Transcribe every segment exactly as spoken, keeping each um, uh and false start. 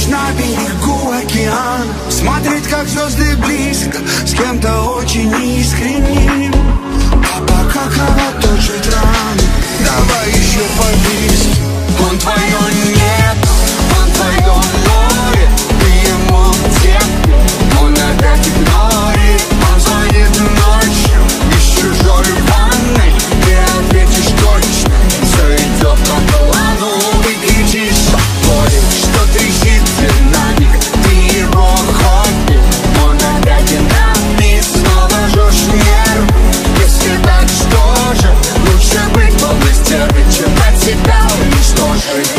Лишь на берегу океана смотреть, как звезды близко, с кем-то очень искренним. А пока кровоточит раны, давай еще по виски. Он твое небо, он твое море, ты ему терпи, он опять игнорит. Он звонит ночью из чужой ванной, ты ответишь точно, все идет по плану. Ты кричишь от боли, что трясет динамик, ты его хобби, он опять динамит. Снова жжешь нервы, если так, что же? Лучше быть полной стервой, чем от себя уничтожить.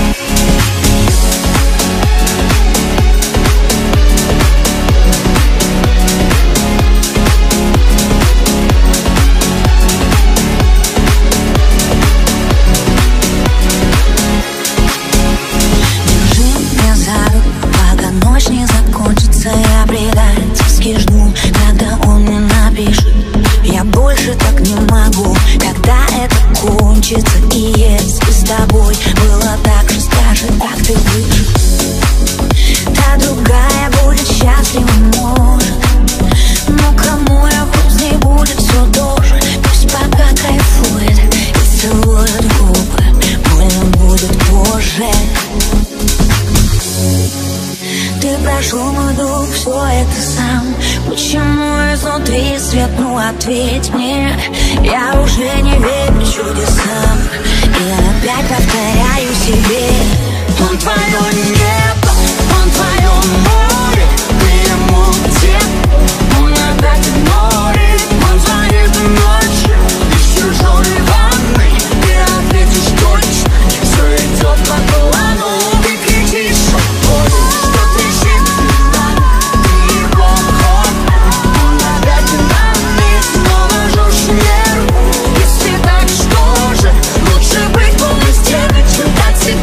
Жду, когда он мне напишет. Я больше так не могу, когда это кончится. И если с тобой было так же, скажи, как ты выжил. Та другая будет счастлива, может, но кому я грустней будет все тоже. Пусть пока кайфует и целует губы, больно будет позже. Ты прошел мой дух, все это сам. Почему изнутри свет, ну ответь мне. Я уже не верю чудесам, и опять повторяю себе. Он твое небо, он твое море, ты ему терпи, он опять игнорит. Он звонит ночью из чужой ванной, ты ответишь точно, все идет по плану. Ты кричишь от боли, что трещит динамик, ты его хобби, он опять динамит. Снова жжешь нервы, если так, что же? Лучше быть полной стервой, чем дать себе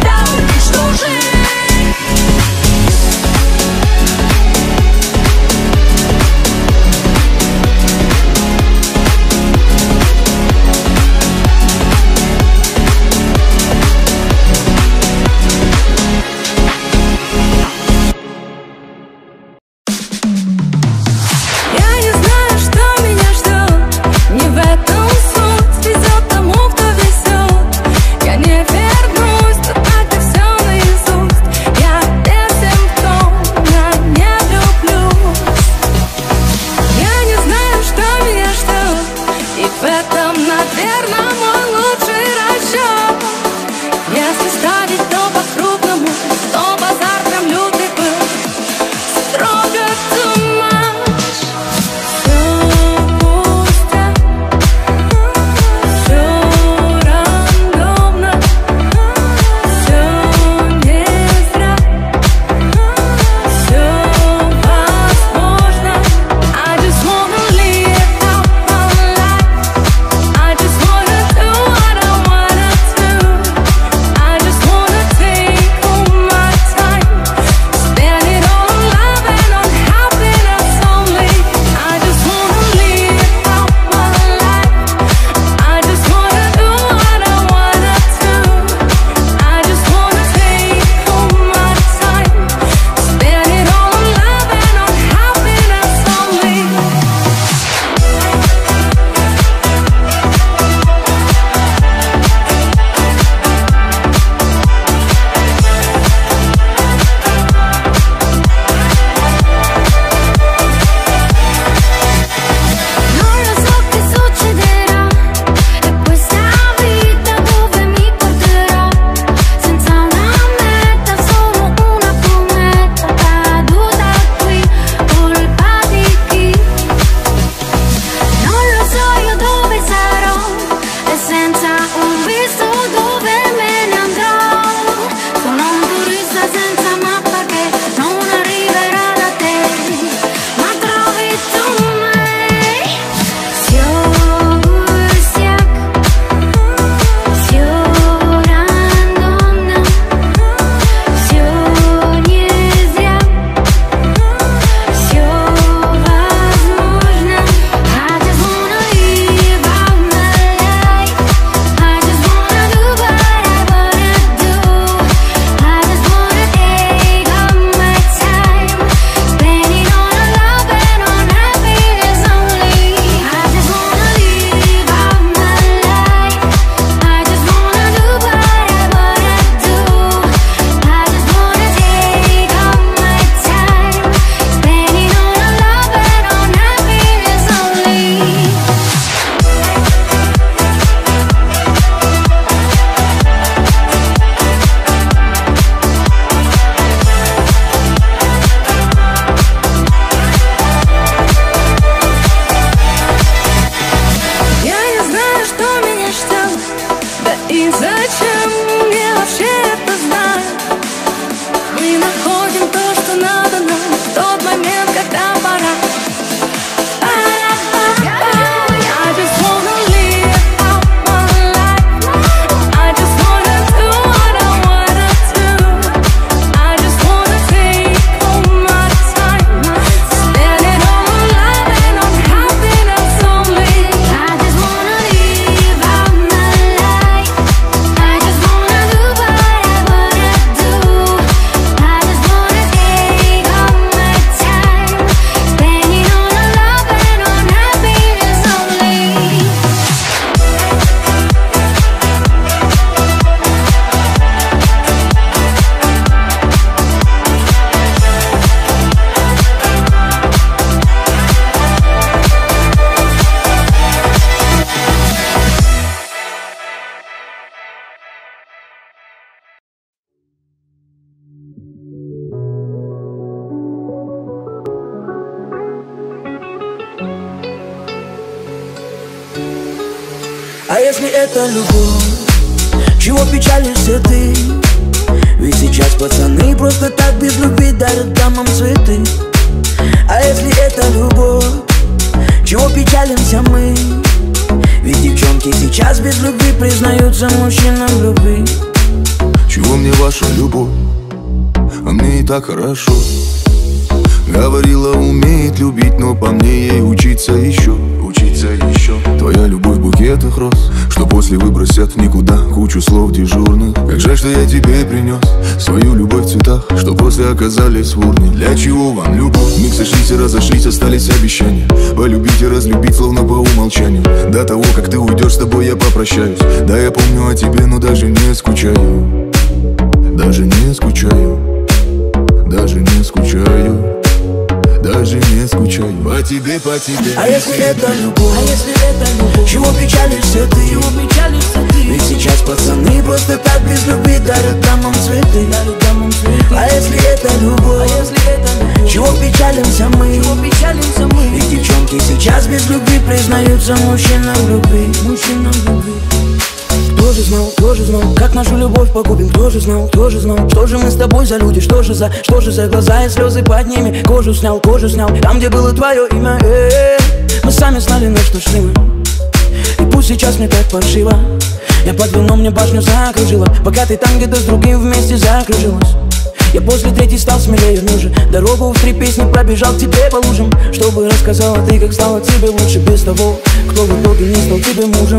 А если это любовь, чего печалишься ты? Ведь сейчас пацаны просто так без любви дарят дамам цветы. А если это любовь, чего печалимся мы? Ведь девчонки сейчас без любви признаются мужчинам в любви. Чего мне ваша любовь? А мне и так хорошо. Говорила, умеет любить, но по мне ей учиться еще. Учиться еще. Твоя любовь в букетах роз, что после выбросят в никуда кучу слов дежурных. Как жаль, что я тебе принес свою любовь в цветах, что после оказались в урне. Для чего вам любовь? Мы сошлись и разошлись, остались обещания полюбить и разлюбить, словно по умолчанию. До того, как ты уйдешь, с тобой я попрощаюсь. Да, я помню о тебе, но даже не скучаю. Даже не скучаю. Даже не скучаю. Даже не скучаю по тебе, по тебе. А если это любовь, а если это любовь, чего печалишься ты? Чего печалишься ты? Ведь сейчас пацаны просто так без любви дарят дамам цветы, дарят дамам цветы. А если это любовь, а если это любовь, чего печалимся мы? Чего печалимся мы? Ведь девчонки сейчас без любви признаются мужчинам в любви, мужчинам в любви. Кто же знал, кто же знал, как нашу любовь погубим? Кто же знал, кто же знал, что же мы с тобой за люди? Что же за, что же за глаза и слезы под ними? Кожу снял, кожу снял, там, где было твое имя. Э-э-э. Мы сами знали, на что шли мы. И пусть сейчас мне так паршиво, я под вином, мне башню закружила, пока ты там где-то с другим вместе закружилась. Я после третьей стал смелее мужа, дорогу в три песни пробежал к тебе по лужам, чтобы рассказала ты, как стало тебе лучше без того, кто в итоге не стал тебе мужем.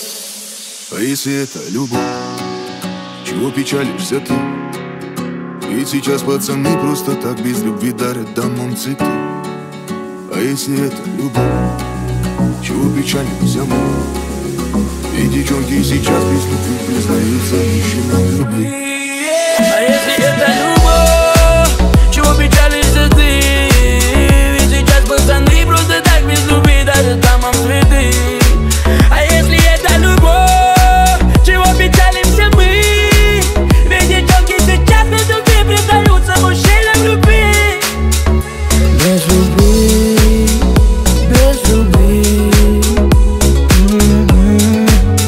А если это любовь, чего печалишься ты? Ведь сейчас пацаны просто так без любви дарят дамам цветы. А если это любовь, чего печалимся мы? И девчонки сейчас без любви признаются мужчинам в любви. А если это любовь, чего печалишься ты? Ведь сейчас пацаны просто так без любви дарят дамам цветы. А если это любовь, чего печалимся мы? Ведь девчонки сейчас без любви признаются мужчинам в любви. Без любви, без любви. М-м-м.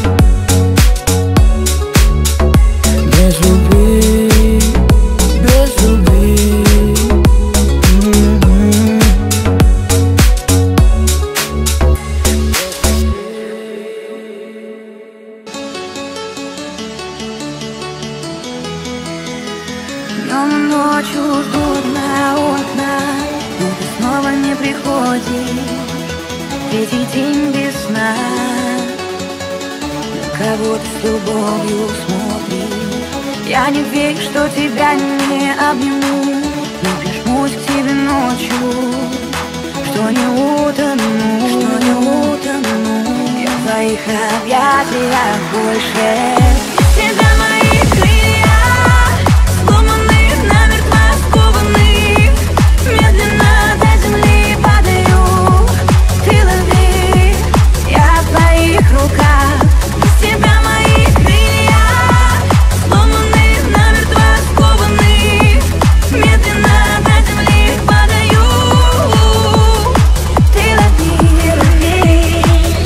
Без любви, без любви. М-м-м. Днем и ночью ждут на окна, но ты снова не приходишь. Третий день без сна, на кого ты с любовью смотришь. Я не верю, что тебя не обниму, не прижмусь к тебе ночью, что не утону, что не утону. Я в твоих объятиях больше. Без тебя мои крылья сломаны, намертво скованы, медленно до земли падаю. Ты лови, я в твоих руках. Без тебя мои крылья сломаны, намертво скованы, медленно до земли падаю. Ты лови, лови.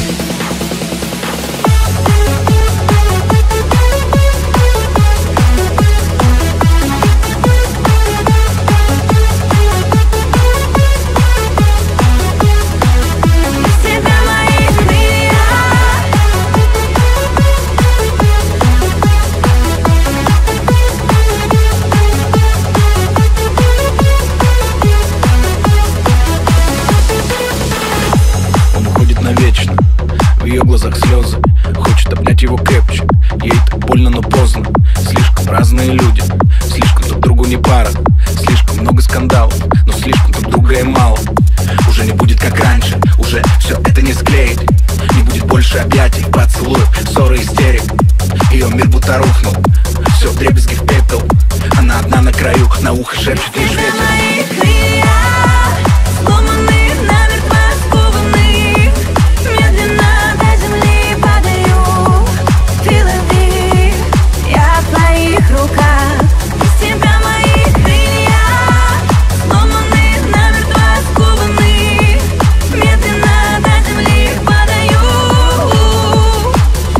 Он уходит навечно, в ее глазах слезы. Хочет обнять его крепче, ей так больно, но поздно. Слишком разные люди, слишком друг другу не пара. Слишком много скандалов, но слишком друг друга и мало. Уже не будет как раньше, уже все это не склеить. Не будет больше объятий, поцелуев, ссоры, истерик. Ее мир будто рухнул, все вдребезги в пепел. Она одна на краю, на ухо шепчет лишь ветер. Мои крылья сломаны, намертво скованы, медленно до земли падаю. Ты лови, я в твоих руках. Без тебя мои крылья сломаны, намертво скованы, медленно до земли падаю.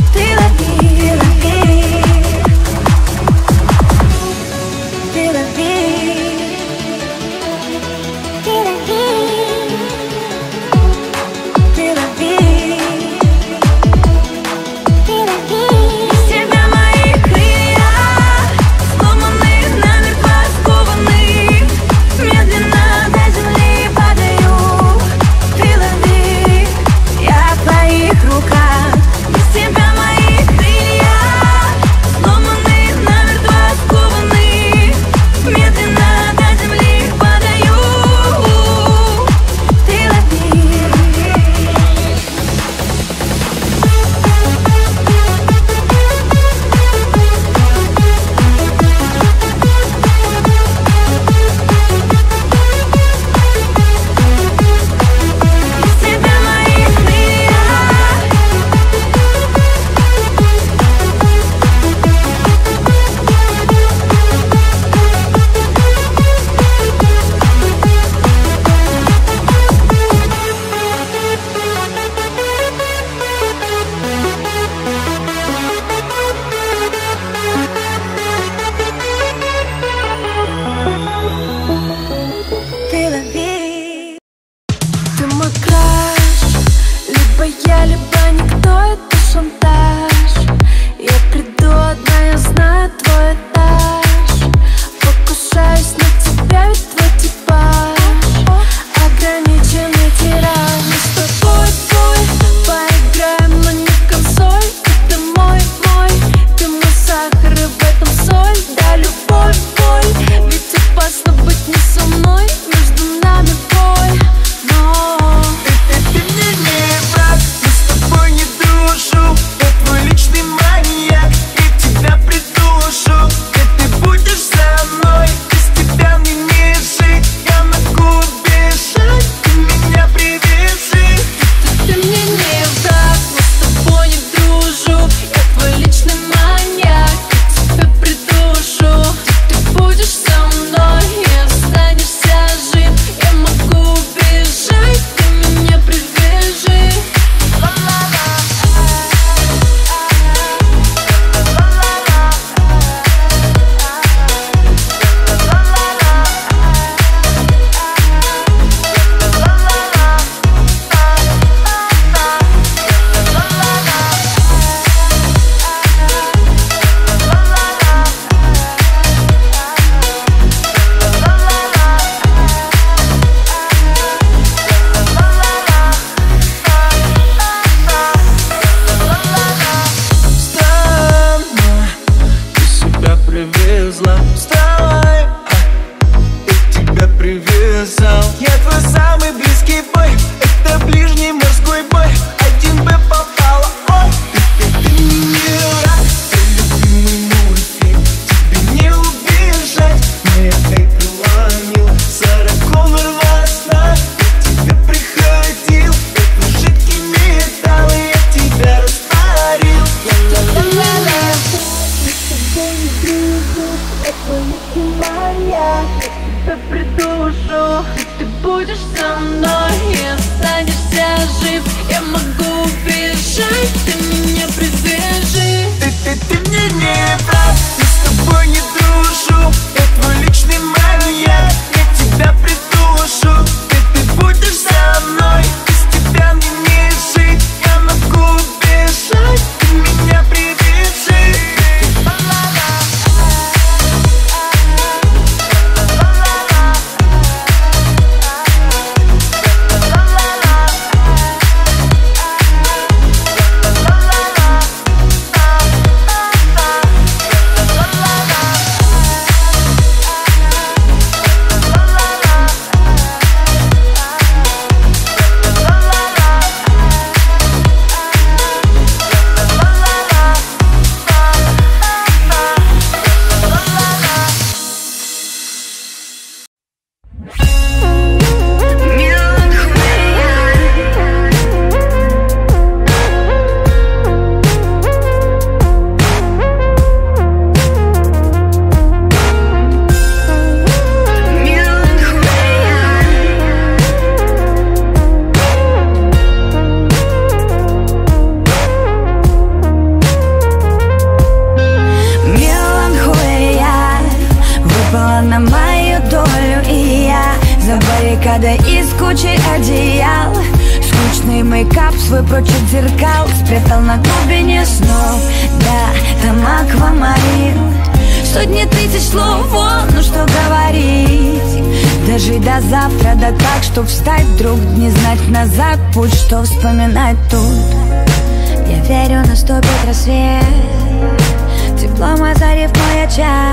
исчезла. Вставай, я тебя привязал. Я твой самый близкий бой, это ближний морской бой. Один бы попала, ой. Ты, ты, ты не враг, ты любимый мой фильм. Тебе не убежать, моя эйка ломила. Сороком рвала сна, я тебе приходил. Это жидкий металл, и я тебя растворил. Ла-ла-ла-ла. Моя, я тебя придушу, ты будешь со мной и останешься жив. Я могу убежать, ты меня привяжи. Ты, ты, ты мне не прав, я с тобой не дружу. Я твой личный маньяк, я тебя придушу. Ты, ты будешь со мной, без тебя мне не жить. Я могу убежать, ты меня привяжи. Из кучи одеял, скучный мейкап свой прочь от зеркал спрятал на глубине снов. Да, там аквамарин, сотни тысяч слов, ну что говорить. Дожить до завтра, да так, что встать вдруг, не знать назад путь, что вспоминать тут. Я верю, наступит рассвет, теплом озарив мой очаг,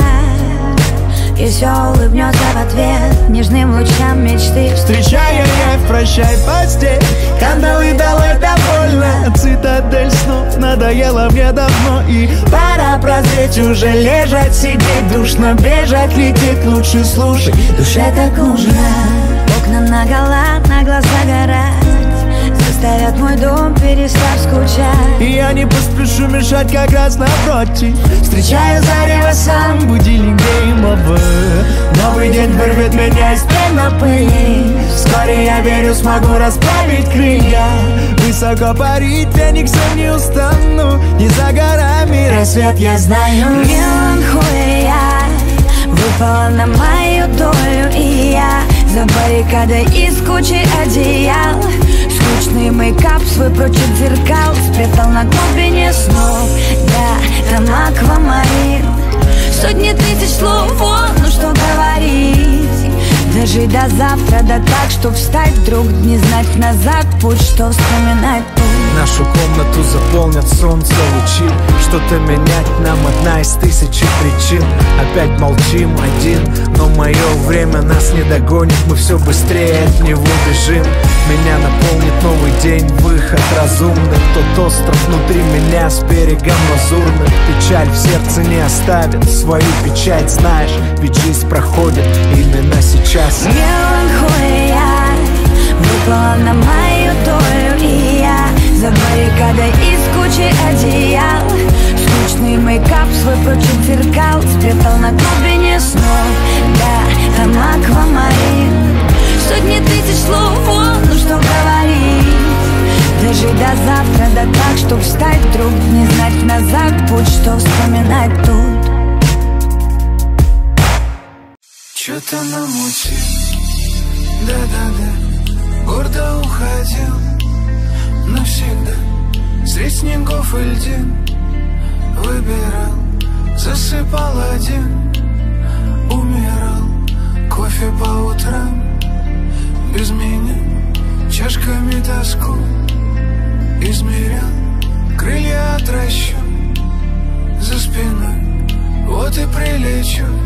и все улыбнется в ответ нежным лучам мечты. Встречая я в прощай постель, кандалы долой довольно. Цитадель снов надоела мне давно, и пора прозреть, уже лежать, сидеть душно, бежать, лететь, лучше слушай, душе так нужно. Окна наголо, на глаза горят, заставят мой дом перестав скучать. И я не поспешу мешать, как раз напротив. Встречаю зарево сам, будильник гейм овер. Новый день вырвет меня из плена пыли. Вскоре, я верю, смогу расправить крылья. Высоко парить, фениксом не устану. Не за горами рассвет, я знаю. Меланхолия выпала на мою долю, и я за баррикадой из кучи одеял, скучный мейкап свой прочь от зеркал спрятал на глубине снов. Да, там аквамарин, сотни тысяч слов, ну что говорить. Дожить до завтра, да так, что встать вдруг, не знать назад путь, что вспоминать тут. Нашу комнату заполнят солнце лучи. Что-то менять нам одна из тысячи причин. Опять молчим один, но мое время нас не догонит. Мы все быстрее от него бежим. Меня наполнит новый день, выход разумный. Тот остров внутри меня с берегом лазурным. Печаль в сердце не оставит, свою печать знаешь, ведь жизнь проходит именно сейчас. Меланхолия выпала на мою долю, и я за баррикадой из кучи одеял, скучный мейкап свой прочь от зеркал спрятал на глубине снов. Да, там аквамарин, сотни тысяч слов, ну что говорить. Дожить до завтра, да так, что встать вдруг, не знать назад путь, что вспоминать тут. Чё-то намутил, да-да-да, гордо уходил навсегда. Средь снегов и льдин выбирал, засыпал один, умирал. Кофе по утрам без меня, чашками тоску измерял. Крылья отращу за спиной, вот и прилечу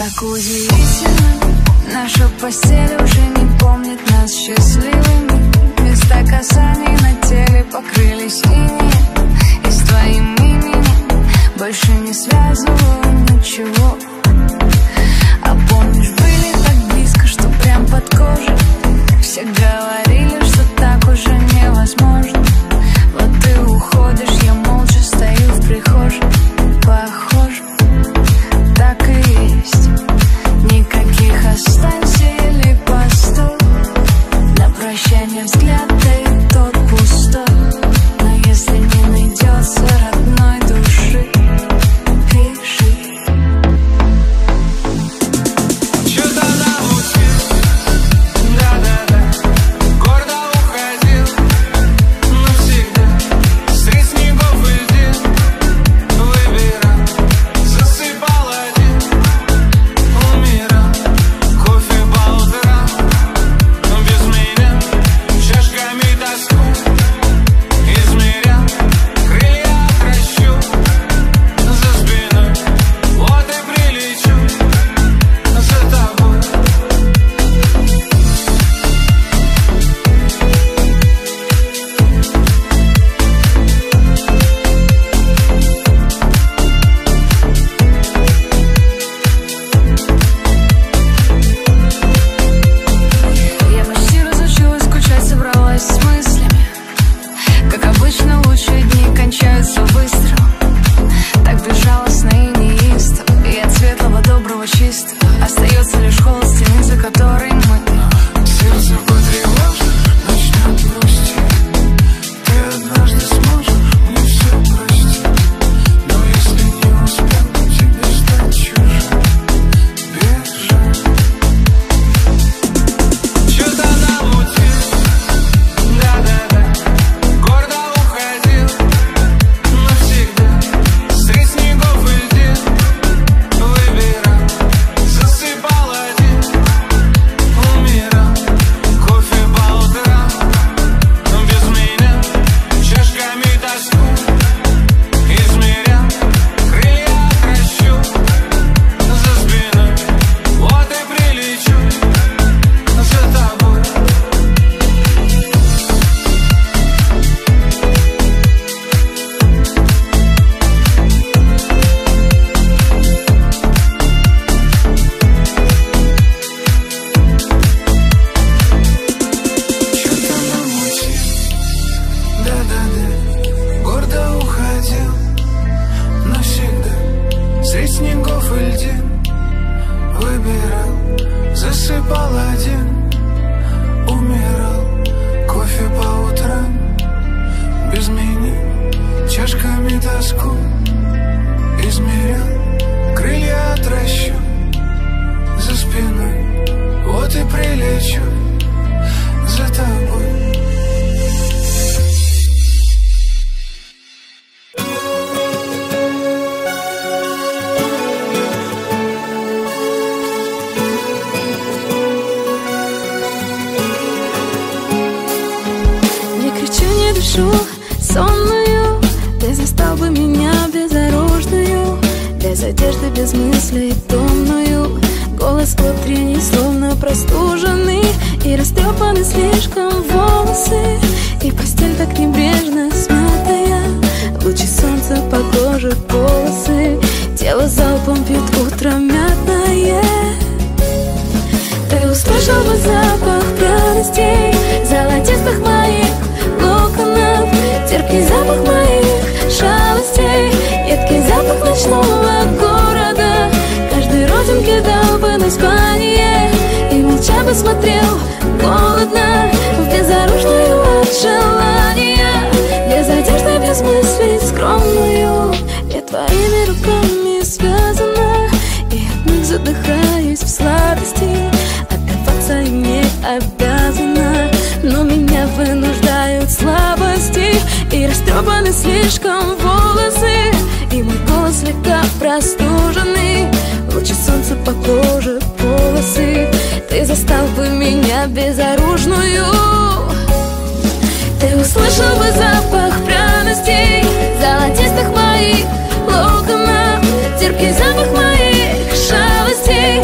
Как удивительно, наша постель уже не помнит нас счастливыми. Места касаний на теле покрылись инеем, и с твоим именем больше не связываю ничего. А помнишь, были так близко, что прям под кожей. Все говорили, что так уже невозможно. Вот ты уходишь, я молча стою в прихожей. Похоже, так и есть. Никаких останься или постой. На прощание взгляд, да и тот пустой. Но если не найдется родной души, пиши. Чё-то намутил, да-да-да. Гордо уходил навсегда. Средь снегов и льдин выбирал, засыпал один, умирал. Кофе по утрам, без меня чашками тоску измерял. Крылья отращу за спиной, вот и прилечу за тобой. Я почти разучилась скучать, собралась с мыслями. Как обычно, лучшие дни кончаются быстро. Так безжалостно и неистово. И от светлого, доброго, чистого остается лишь холод стены, за которой мы. Сердце потревожит, начнет грустить. Ты однажды сможешь мне все простить. Но если не успел тебе стать чужим, бежать. Чё-то намутил, да-да-да. Гордо уходил навсегда. Средь снегов и льдин выбирал, засыпал один, умирал. Кофе по утрам, без меня чашками тоску измерял. Крылья отращу за спиной, вот и прилечу за тобой. Чё-то намутил, да-да-да. Гордо уходил навсегда. Средь снегов и льдин выбирал, засыпал один, умирал. Кофе по утрам, без меня чашками тоску измерял. Крылья отращу за спиной, вот и прилечу за тобой. Не кричу, не дышу, сонную. Ты застал бы меня безоружную, без одежды, без мыслей, томную. Голос утренний, словно простуженный, и растрепаны слишком волосы, и постель так небрежно смятая. Лучи солнца по коже, полосы, тело залпом пьют утро мятное. Ты услышал бы запах пряностей, золотистых моих локонов, терпкий запах моих шалостей, едкий запах ночного города. Каждой родинке дал бы название, и молча бы смотрел голодно в безоружную от желания, без одежды, без мыслей скромную. Я твоими руками связана, и от них задыхаюсь в сладости. Отдаваться им не обязана, но меня вынуждают слабости, и растрепаны слишком волосы, и мой голос слегка простуженный. Лучи солнца по коже, полосы, ты застал бы меня безоружную. Ты услышал бы запах пряностей, золотистых моих локонов, терпкий запах моих шалостей,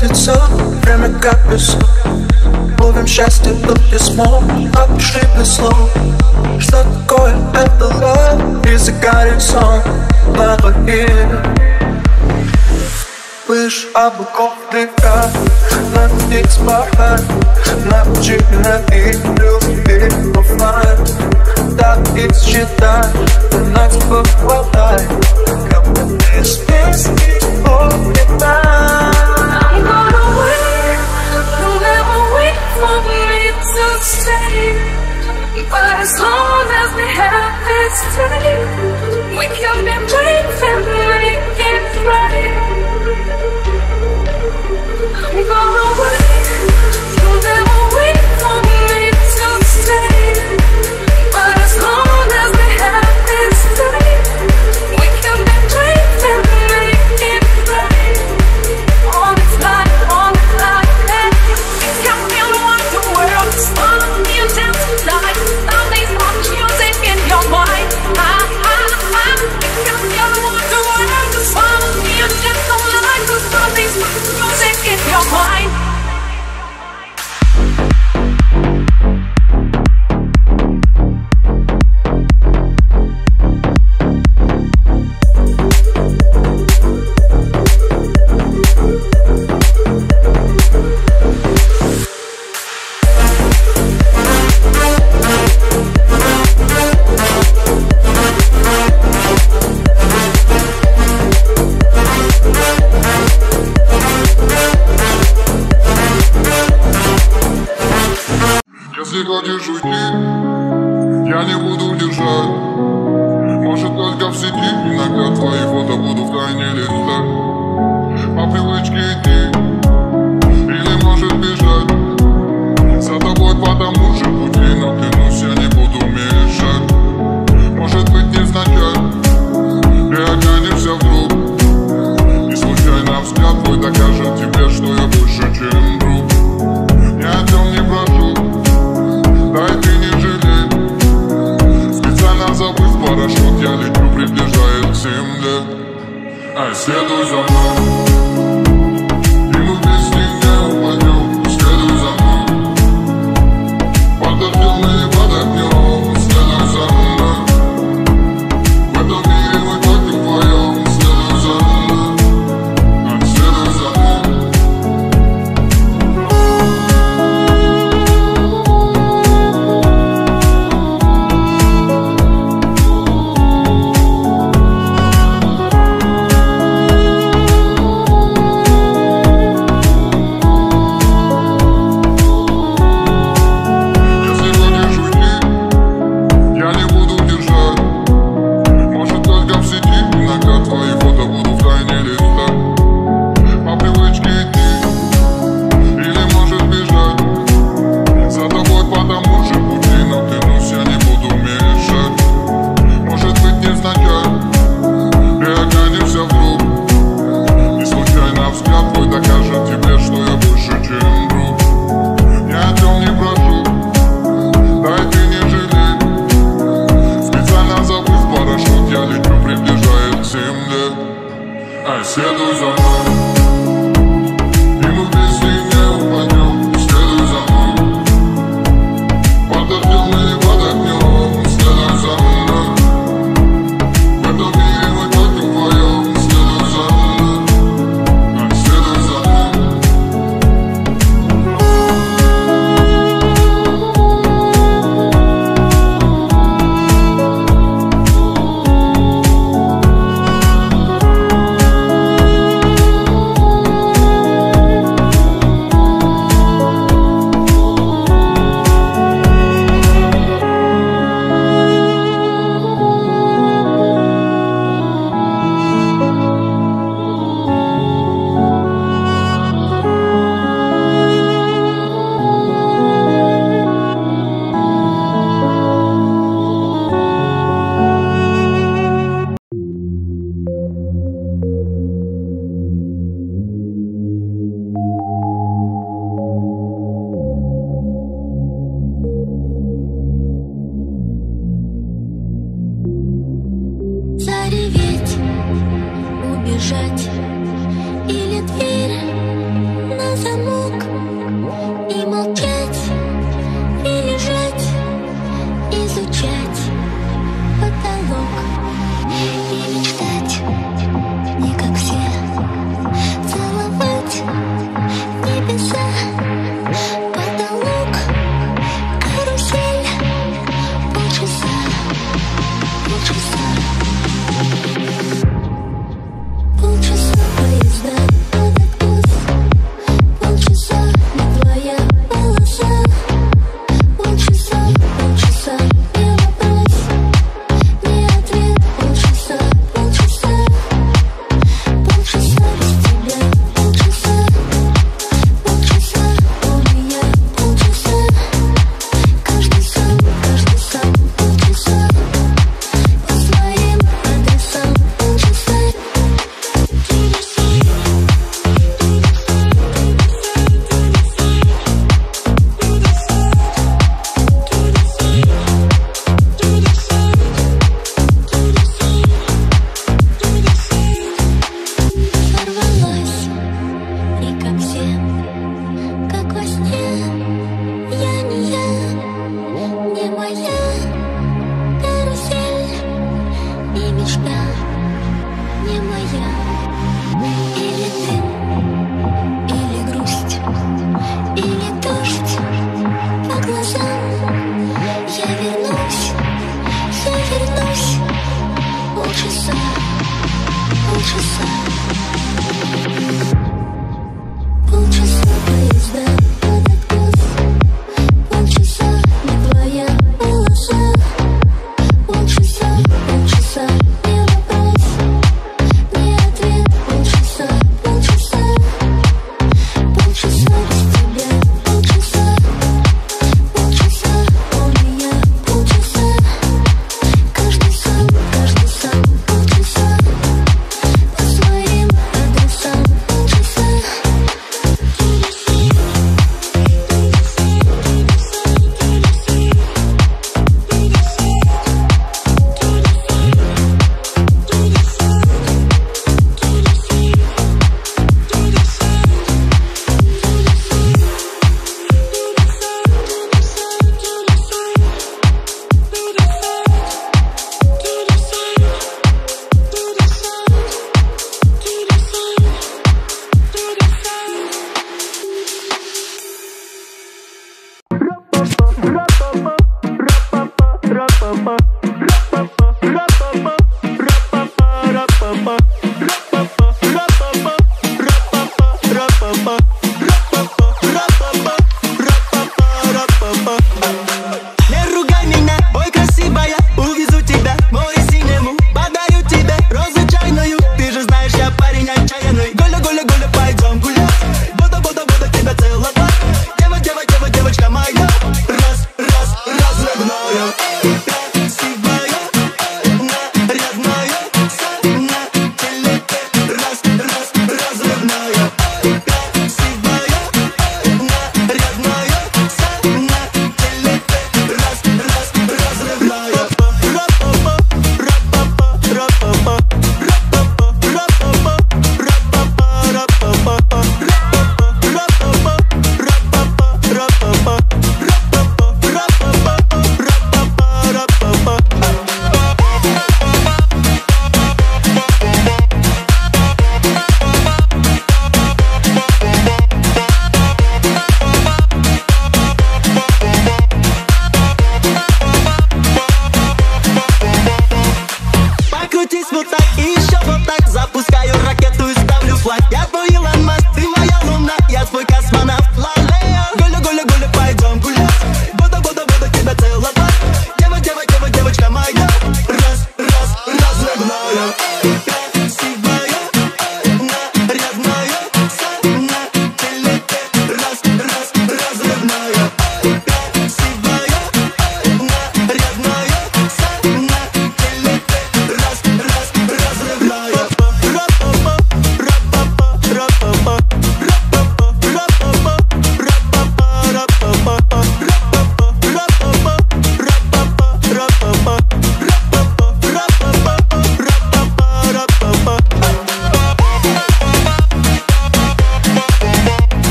катится, время как песок. Ловим счастье тут и смог, опиши без слов. Что такое это love? И загорит сон на двоих. Выше облаков река, на птиц порхать, на птичьи и любви оффлайн. Так их считай, нас бывает, как бы из песни улетай. I'm gonna wait, you'll never wait for me to stay. But as long as we have this day, we can be brave and make it right. I'm gonna wait, you'll never wait for me to stay. But as long as we have this day, we can be brave and make it right. On this line, on this line, and you can feel like the world is on you dance tonight. Something's on music in your mind. Ah, ah, ah. You can feel like the world is on you dance tonight. Something's on music in your mind. Если хочешь уйти, я не буду держать. Может только в сети иногда твои фото буду в тайне листать. По привычке идти, или может бежать. За тобой по тому же пути, но клянусь, я не буду мешать. Может быть невзначай, переглянешься вдруг, и случайно взгляд твой докажет тебе, что я больше, чем друг. Ни о чем не прошу, дай ты не жалей. Специально забыв парашют, я лечу, приближаясь к земле. Ай, следуй за мной.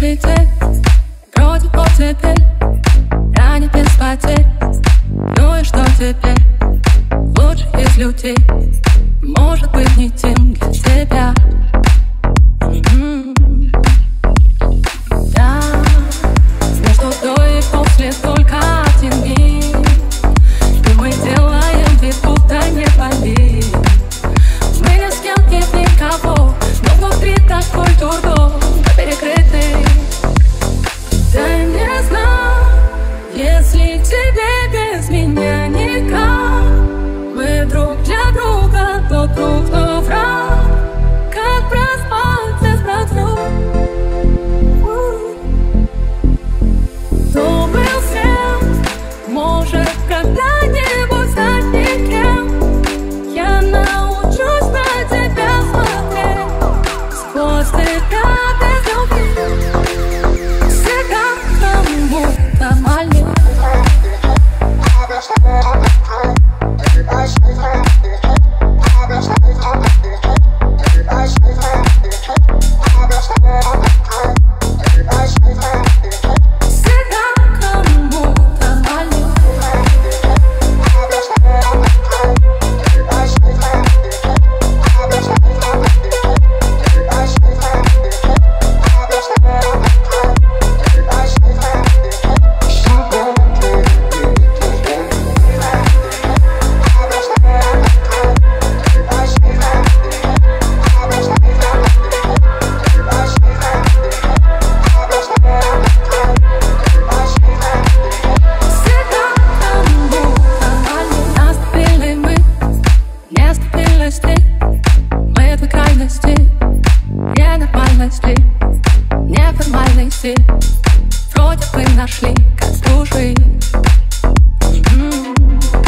лететь, вроде по цепи, ранее без потерь. Ну и что теперь? Лучше из людей, может быть не тем для тебя. Mm-hmm. Да, между до и после только один миг, и мы делаем вид, будто не болит. Мы ни с кем нет никого, но внутри такой дурдом перекрытый. Да не знаю, если тебе без меня никак, мы друг для друга, то друг, то враг. Как проспать без братьев? Кто был с кем, может когда-нибудь стать никем. Я научусь на тебя смотреть сквозь тебя без любви. Всегда кому-то молить. Вроде бы нашли, как дружить. Mm-hmm.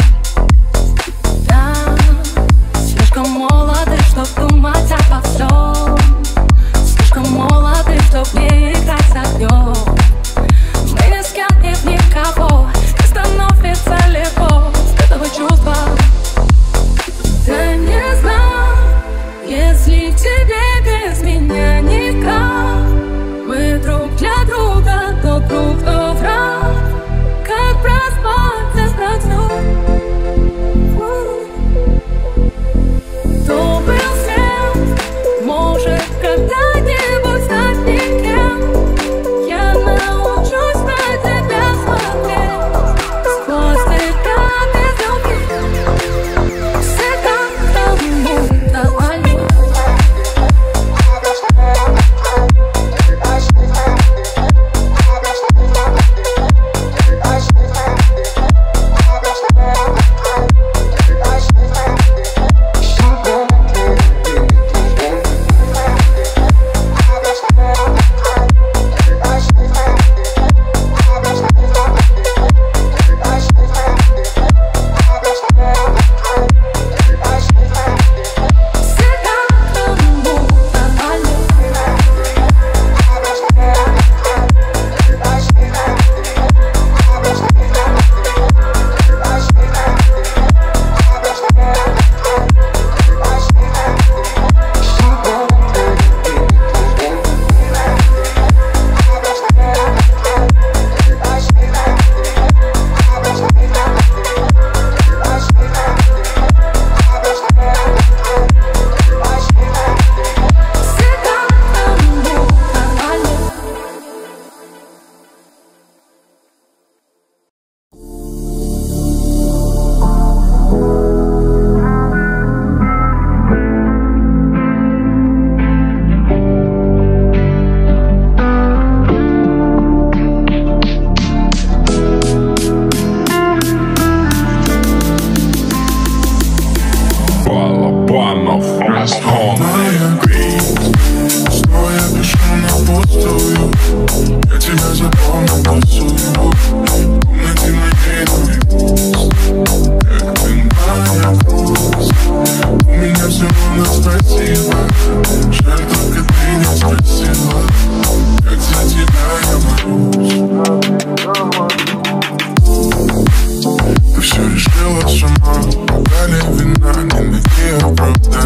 Да, слишком молоды, чтоб думать обо всем. Слишком молоды, чтоб не играть с огнем. Мы ни с кем нет никого, и становится легко с этого чувства. Да не знаю, если тебе без меня никак, мы друг для друга, то друг, то враг. Как проспать без братьев? Кто был с кем, может когда-нибудь стать никем. Я научусь на тебя смотреть сквозь тебя без любви. Всегда кому-то молить.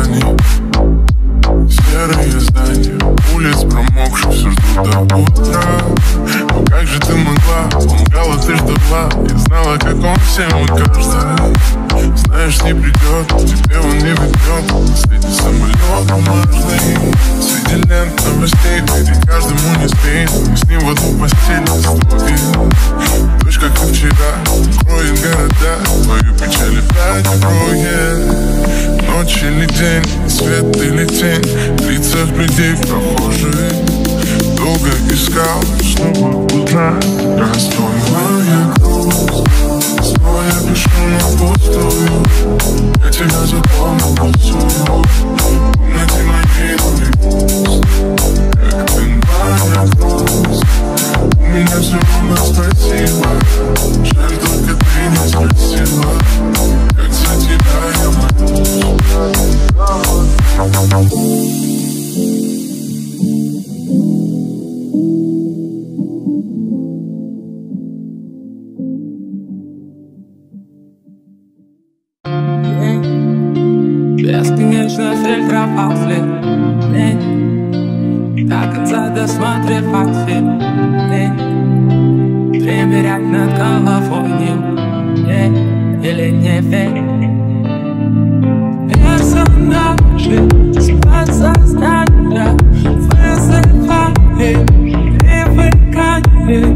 Серые здания улиц промокших, все ждут до утра. он всем и каждый раз. Знаешь, не придет, тебе он не ведет. Последний самолет бумажный. Среди лент новостей, верить каждому не спит. Мы с ним в одну постель наступим. Дождь, как и вчера, кроет города. Твою печаль опять кроет. Ночь или день, свет или тень. В лицах людей прохожие. Долго искал, чтобы узнать. Расстроенная грусть. Снова я пишу на пустую. Я тебя запомнил поцелуй. Помните мои новые уст. Как пинбальная грусть. У меня все равно спасибо. Жаль, только ты не спросила. Как за тебя я молюсь. Бесконечно фильтровал след. До конца досмотрев ответ. Примерять над головой не или не верь. Персонажи с подсознания вызывали привыкание.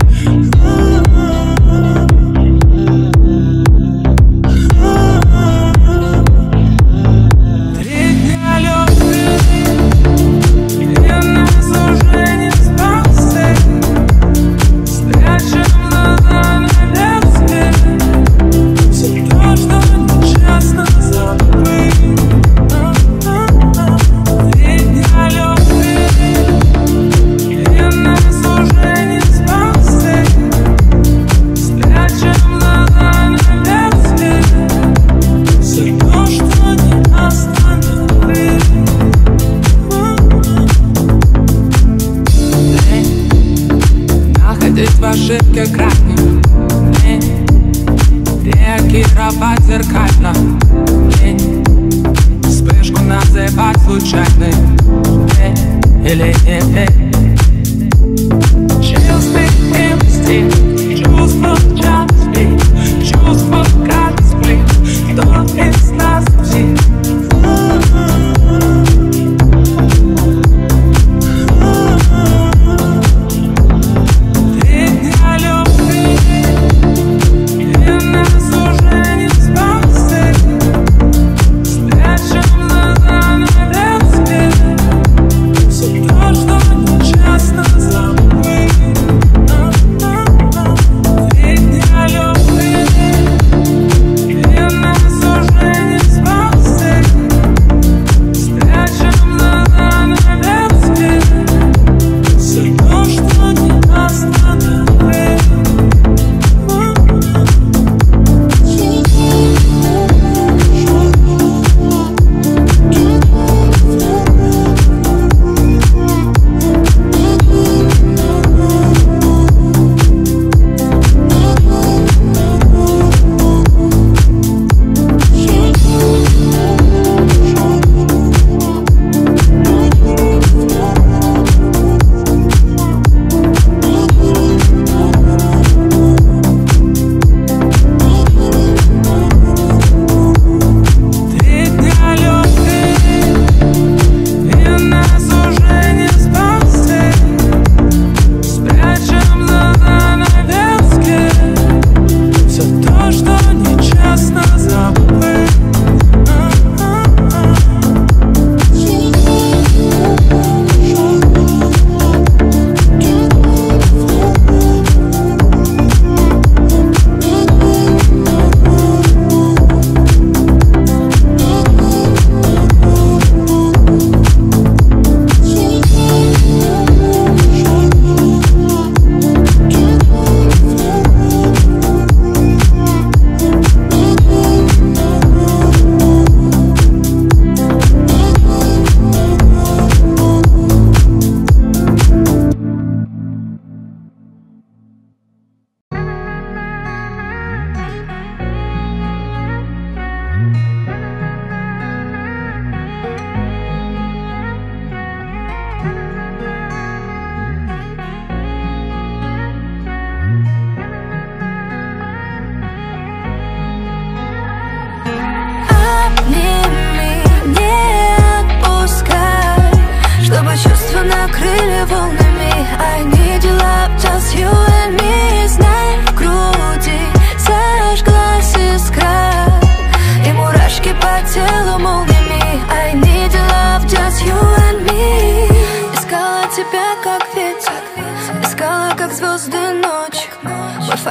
ошибки крайне лень реагировать зеркально, лень вспышку называть случайной, верь или не верь. Чистый инстинкт, чувство в час-пик, чувство как сплит, кто из нас псих.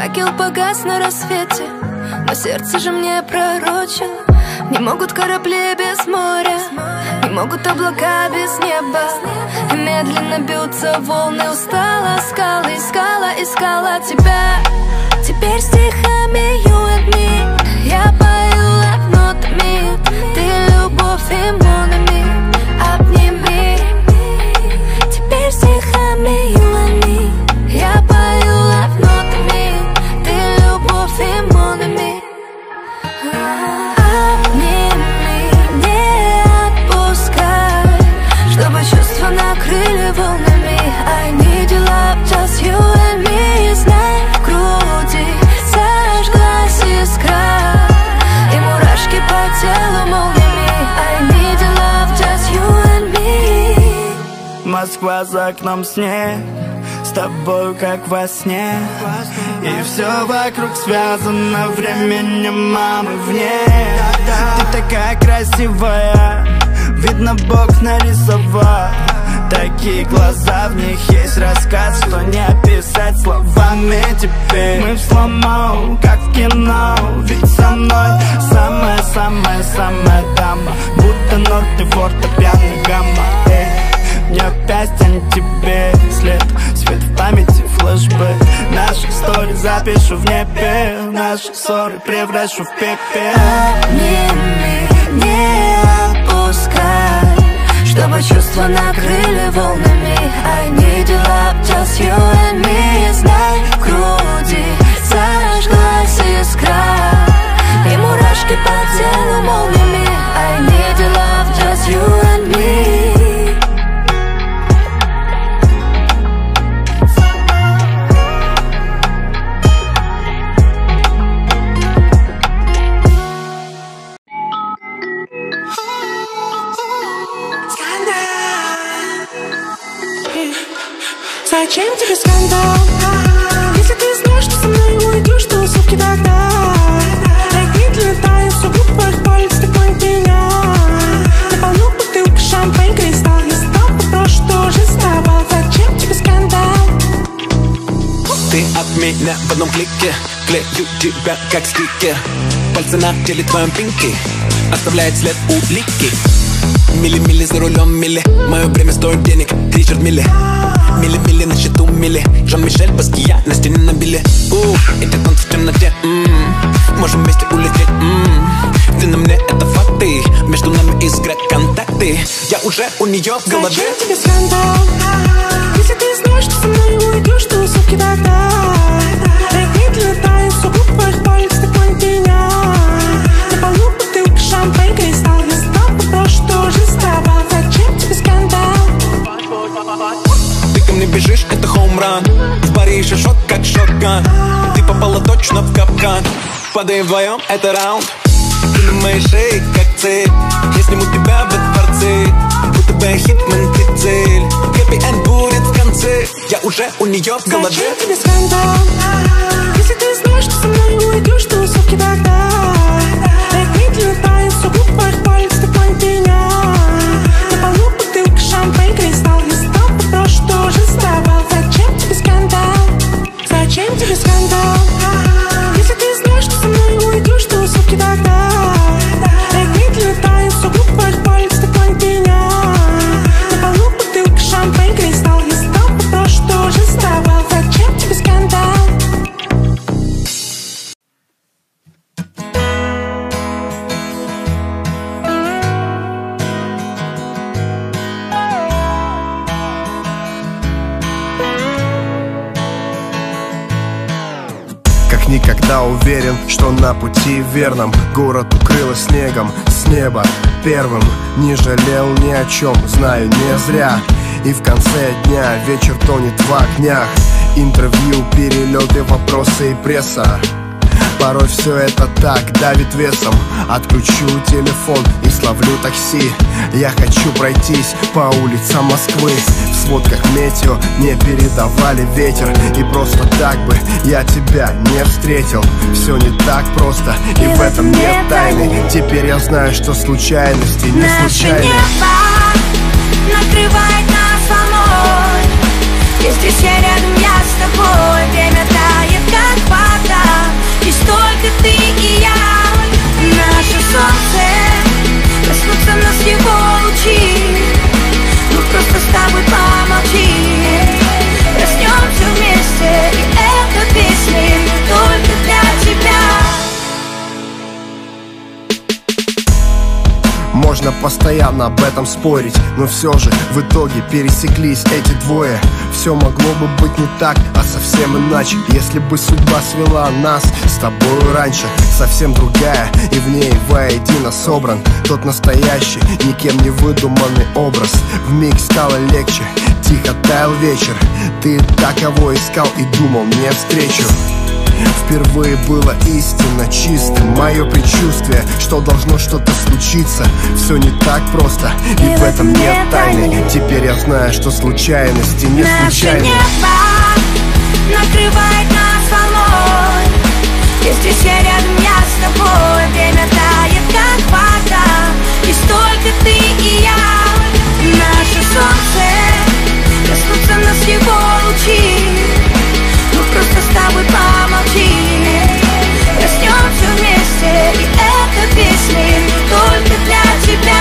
факел погас на рассвете, но сердце же мне пророчило. Не могут корабли без моря, не могут облака без неба. Медленно бьются волны, устала скала, искала, искала тебя. Теперь стихами you and me я пою лав нотами. Ты любовь и монами, обними. Теперь стихами you and me я пою лав нотами. Ты любовь и монами. Чтобы чувства накрыли волнами. I need your love, just you and me. Знай, в груди зажглась искра, и мурашки по телу молниями. I need your love, just you and me. Москва за окном снег, с тобою как во сне, и все вокруг связано временем, мамы вне. Ты такая красивая, видно, Бог нарисовал. Такие глаза, в них есть рассказ, что не описать словами. Теперь мы в слоу-мо, как в кино. Ведь со мной самая-самая-самая дама, будто ноты фортепиано гамма. Эй, мне опять тянет тебе след, свет в памяти, флешбэк. Наши истории запишу в небе, наши ссоры превращу в пепел. Обними, не отпускай, чтобы чувства накрыли волнами. I need your love, just you and me. Знай, в груди зажглась искра, и мурашки по телу молниями. I need your love, just you and me. Зачем тебе скандал? Если ты знаешь, что со мной уйдешь, то сутки тогда. Ракет летает, все глупо, твоих палец такой меня. Наполню бутылку шампань, кристалл. Если там попрошу, тоже вставал. Зачем тебе скандал? Ты от меня в одном клике, клею тебя как стикер. Пальцы на теле твоем пинки оставляет след улики. Мили-мили за рулем, мили, мое время стоит денег, Ричард Милли. Мили-мили на счету, мили, Жан-Мишель Баския на стене набили. Ух, эти танцы в темноте, м-м, можем вместе улететь, м-м. Ты на мне, это факты, между нами искрят контакты. Я уже у нее в голове. Зачем тебе скандал? Если ты знаешь, что со мной уйдешь, то сутки тогда. Ракет летает, все глупо, твоих палец такой меня. Наполню бутылку шампань, кристалл. Если там попрошу, тоже вставал. Зачем тебе скандал? Ты ко мне бежишь, это хоумран. В баре еще шот, как шотган. Ты попала точно в капкан. Падаем вдвоем, это раунд. Ты на моей шее, как цель. Я сниму тебя в дворце, будто бы я хитмен, ты цель. Хэппи-энд будет в конце. Я уже у нее в голове. Зачем тебе скандал? Если ты знаешь, что со мной уйдешь, то сутки тогда. Ракет летает, все глупо, твоих палец такой меня. Наполню бутылку шампань, кристалл. Если там попрошу, тоже вставал. Зачем тебе скандал? Зачем тебе скандал? Если ты знаешь, что со мной уйдешь, то сутки тогда. Ракет летает, все глупо, твоих палец такой меня. Наполню бутылку шампань, кристалл. Если там попрошу, тоже вставал. Зачем тебе скандал? Никогда уверен, что на пути верном. Город укрыло снегом с неба первым. Не жалел ни о чем, знаю, не зря. И в конце дня вечер тонет в огнях. Интервью, перелеты, вопросы и пресса. Порой все это так давит весом. Отключу телефон и словлю такси. Я хочу пройтись по улицам Москвы. В сводках метео не передавали ветер. И просто так бы я тебя не встретил. Все не так просто, и в этом нет тайны. Теперь я знаю, что случайности не случайны. Наше небо накрывает нас волной, и здесь я рядом, я с тобой. Время тает, как вода. постоянно об этом спорить, но все же в итоге пересеклись эти двое. Все могло бы быть не так, а совсем иначе, если бы судьба свела нас с тобою раньше. Совсем другая, и в ней воедино собран тот настоящий, никем не выдуманный образ. Вмиг стало легче, тихо таял вечер. Ты так кого искал и думал, не встречу. Впервые было истинно чистым мое предчувствие, что должно что-то случиться. Все не так просто, и, и в этом нет тайны. Теперь я знаю, что случайности не случайны. Наше небо накрывает нас волной. Если все рядом, я с тобой. Время тает, как вода, лишь только ты и я. Наше солнце, коснутся нас его лучи. Мы просто с тобой помолчим, проснемся вместе, и это песни только для тебя.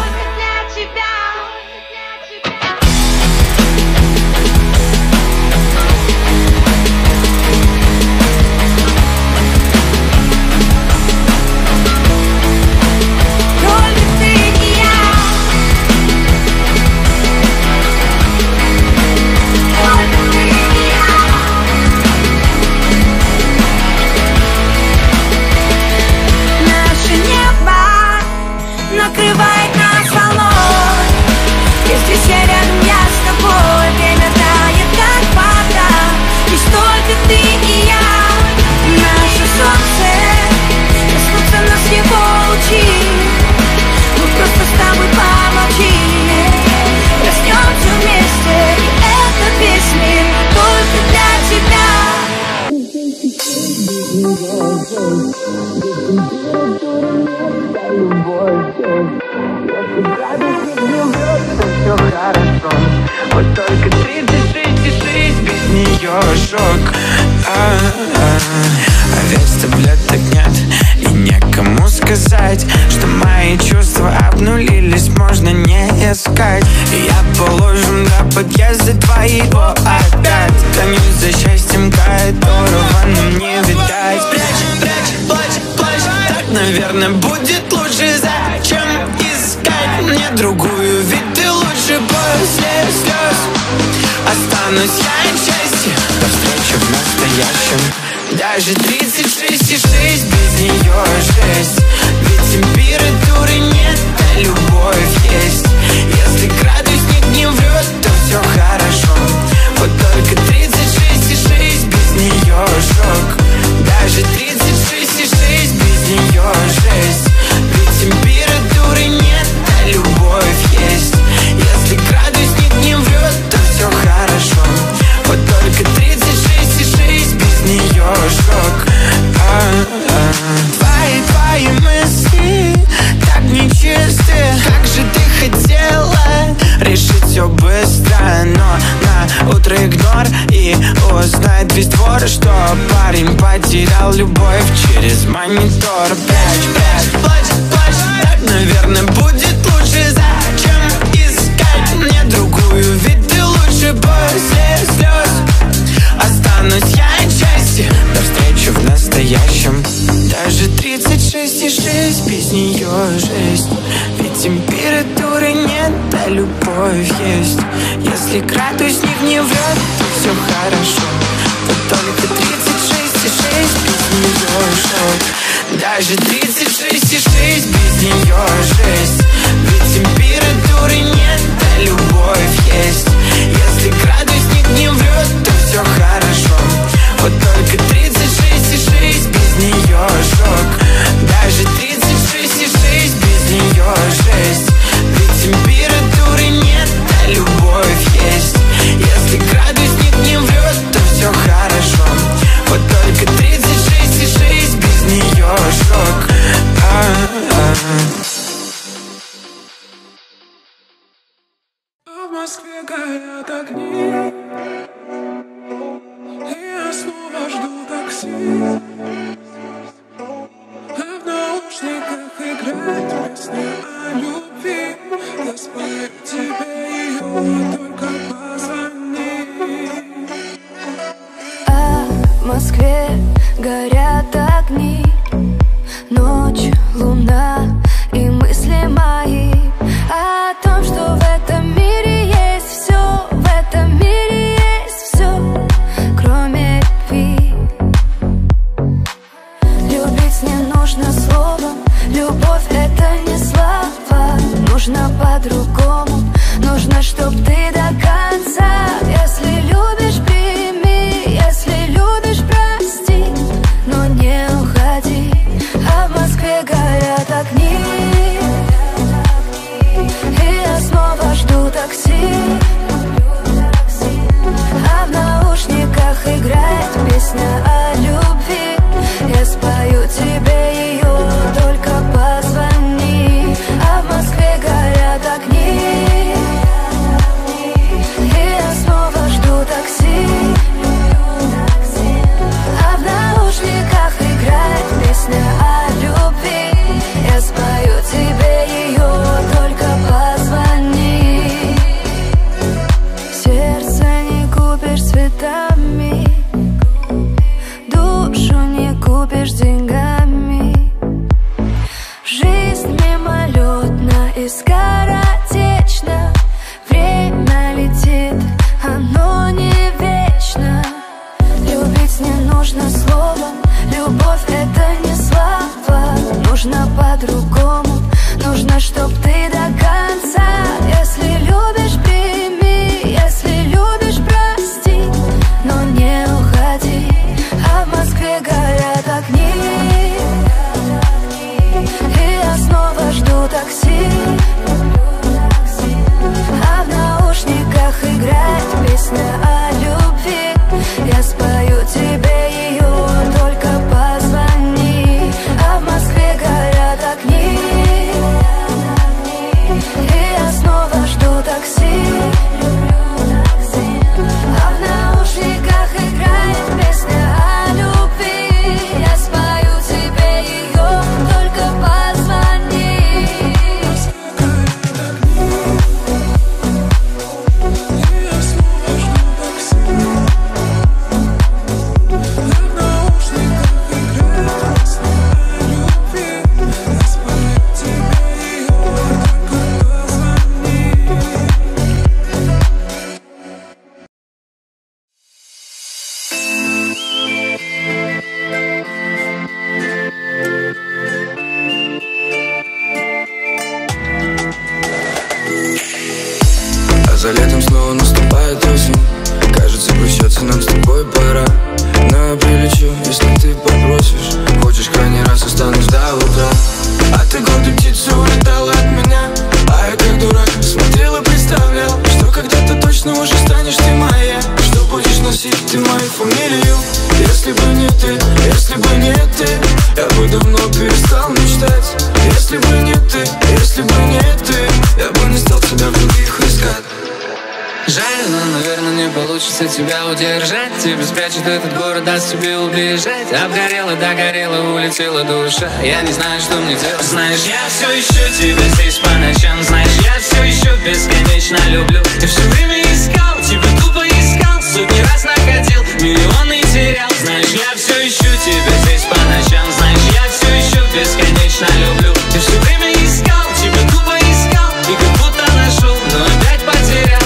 Накрывает нас волной. Если все рядом, я с тобой. Время тает, как вода, лишь только ты и я. Наше солнце, коснутся нас его лучи. Мы просто с тобой помолчим, проснемся вместе, и это песни только для тебя. Если градусник не врет, то все хорошо. Вот только тридцать шесть и шесть, без нее шок. А-а-а. А ведь таблеток нет, и некому сказать, что мои чувства обнулились, можно не искать. Я положен до подъезда твоего опять. Гонюсь за счастьем, которого нам не видать. Прячь, прячь, плачь, плачь, так, наверное, будет лучше. Зачем искать мне другую, ведь ты лучше после слез. Останусь я и счастье, до встречи в настоящем. Даже тридцать шесть и шесть, без нее жесть. Ведь температуры нет, а любовь есть. Если градусник не врет, то все хорошо. Вот только тридцать шесть и шесть, без нее шок. Даже тридцать шесть и шесть, без нее жесть. Ведь температуры нет, а любовь есть. Если градусник не врет, то все хорошо. Вот только тридцать шесть и шесть, без нее шок. А-а-а. Твои, твои мысли так нечистые. Как же ты хотела решить все быстро, но на утро игнор, и узнает весь двор, что парень потерял любовь через монитор. Прячь, прячь, плачь, плачь, так, наверное, будет лучше. Зачем искать мне другую, ведь ты лучше после слез. Останусь я и счастье, до встречи в настоящем. Даже тридцать шесть и шесть, без нее жесть. Ведь температуры нет, а любовь есть. Если градусник не врет, то все хорошо. Вот только тридцать шесть и шесть, без нее шок. Даже тридцать шесть и шесть, без нее жесть. Ведь температуры нет, а любовь есть. Если градусник не врет, то все хорошо. Вот только тридцать шесть и шесть, без нее шок. Даже тридцать шесть и шесть, без нее жесть. Ведь температуры нет, а любовь есть. Если градусник не врет, то все хорошо. Вот только тридцать шесть и шесть, без нее шок. А-а-а. В Москве горят огни, и я снова жду такси. А в наушниках играет песня о любви. Я спою тебе ее, только позвони. А в Москве горят огни, ночь, луна и мысли мои играет песня о любви. Я спою тебе ее, только позвони. А в Москве горят огни, и я снова жду такси. А в наушниках играет песня о любви. Я спою тебе ее, только позвони. Сердце не купишь цветами, душу не купишь деньгами. Жизнь мимолетна и скоротечна. Время летит, оно не вечно. Любить не нужно словом, любовь это не слава. Нужно по-другому, нужно, чтоб ты до конца. Если любишь, прими, если любишь, прости, но не уходи. А в Москве горят огни, и я снова жду такси. А в наушниках играет песня о любви. Я спою тебе ее, только позвони. А в Москве горят огни, и я снова жду такси. А в наушниках играет песня о любви. Я спою тебе ее, только позвони. А за летом снова наступает осень. Кажется, прощаться нам с тобой пора. Но я прилечу, если ты попросишь. Хочешь, крайний раз останусь до утра. А ты гордой птицей улетала от меня, а я как дурак смотрел и представлял, что когда-то точно уже станешь ты моя. Что будешь носить ты мою фамилию. Если бы не ты, если бы не ты, я бы давно перестал мечтать. Если бы не ты, если бы не ты, я бы не стал тебя в других искать. Жаль, но, наверное, не получится тебя удержать. Тебе спрячет этот город, даст тебе убежать. Обгорела, догорела, улетела душа. Я не знаю, что мне делать. Знаешь, я все ищу тебя здесь по ночам. Знаешь, я все еще бесконечно люблю. Ты все время искал, тебя тупо искал. Сотни раз находил, миллионы терял. Знаешь, я все ищу тебя здесь по ночам. Знаешь, я все еще бесконечно люблю. Ты все время искал, тебя тупо искал. И как будто нашел, но опять потерял.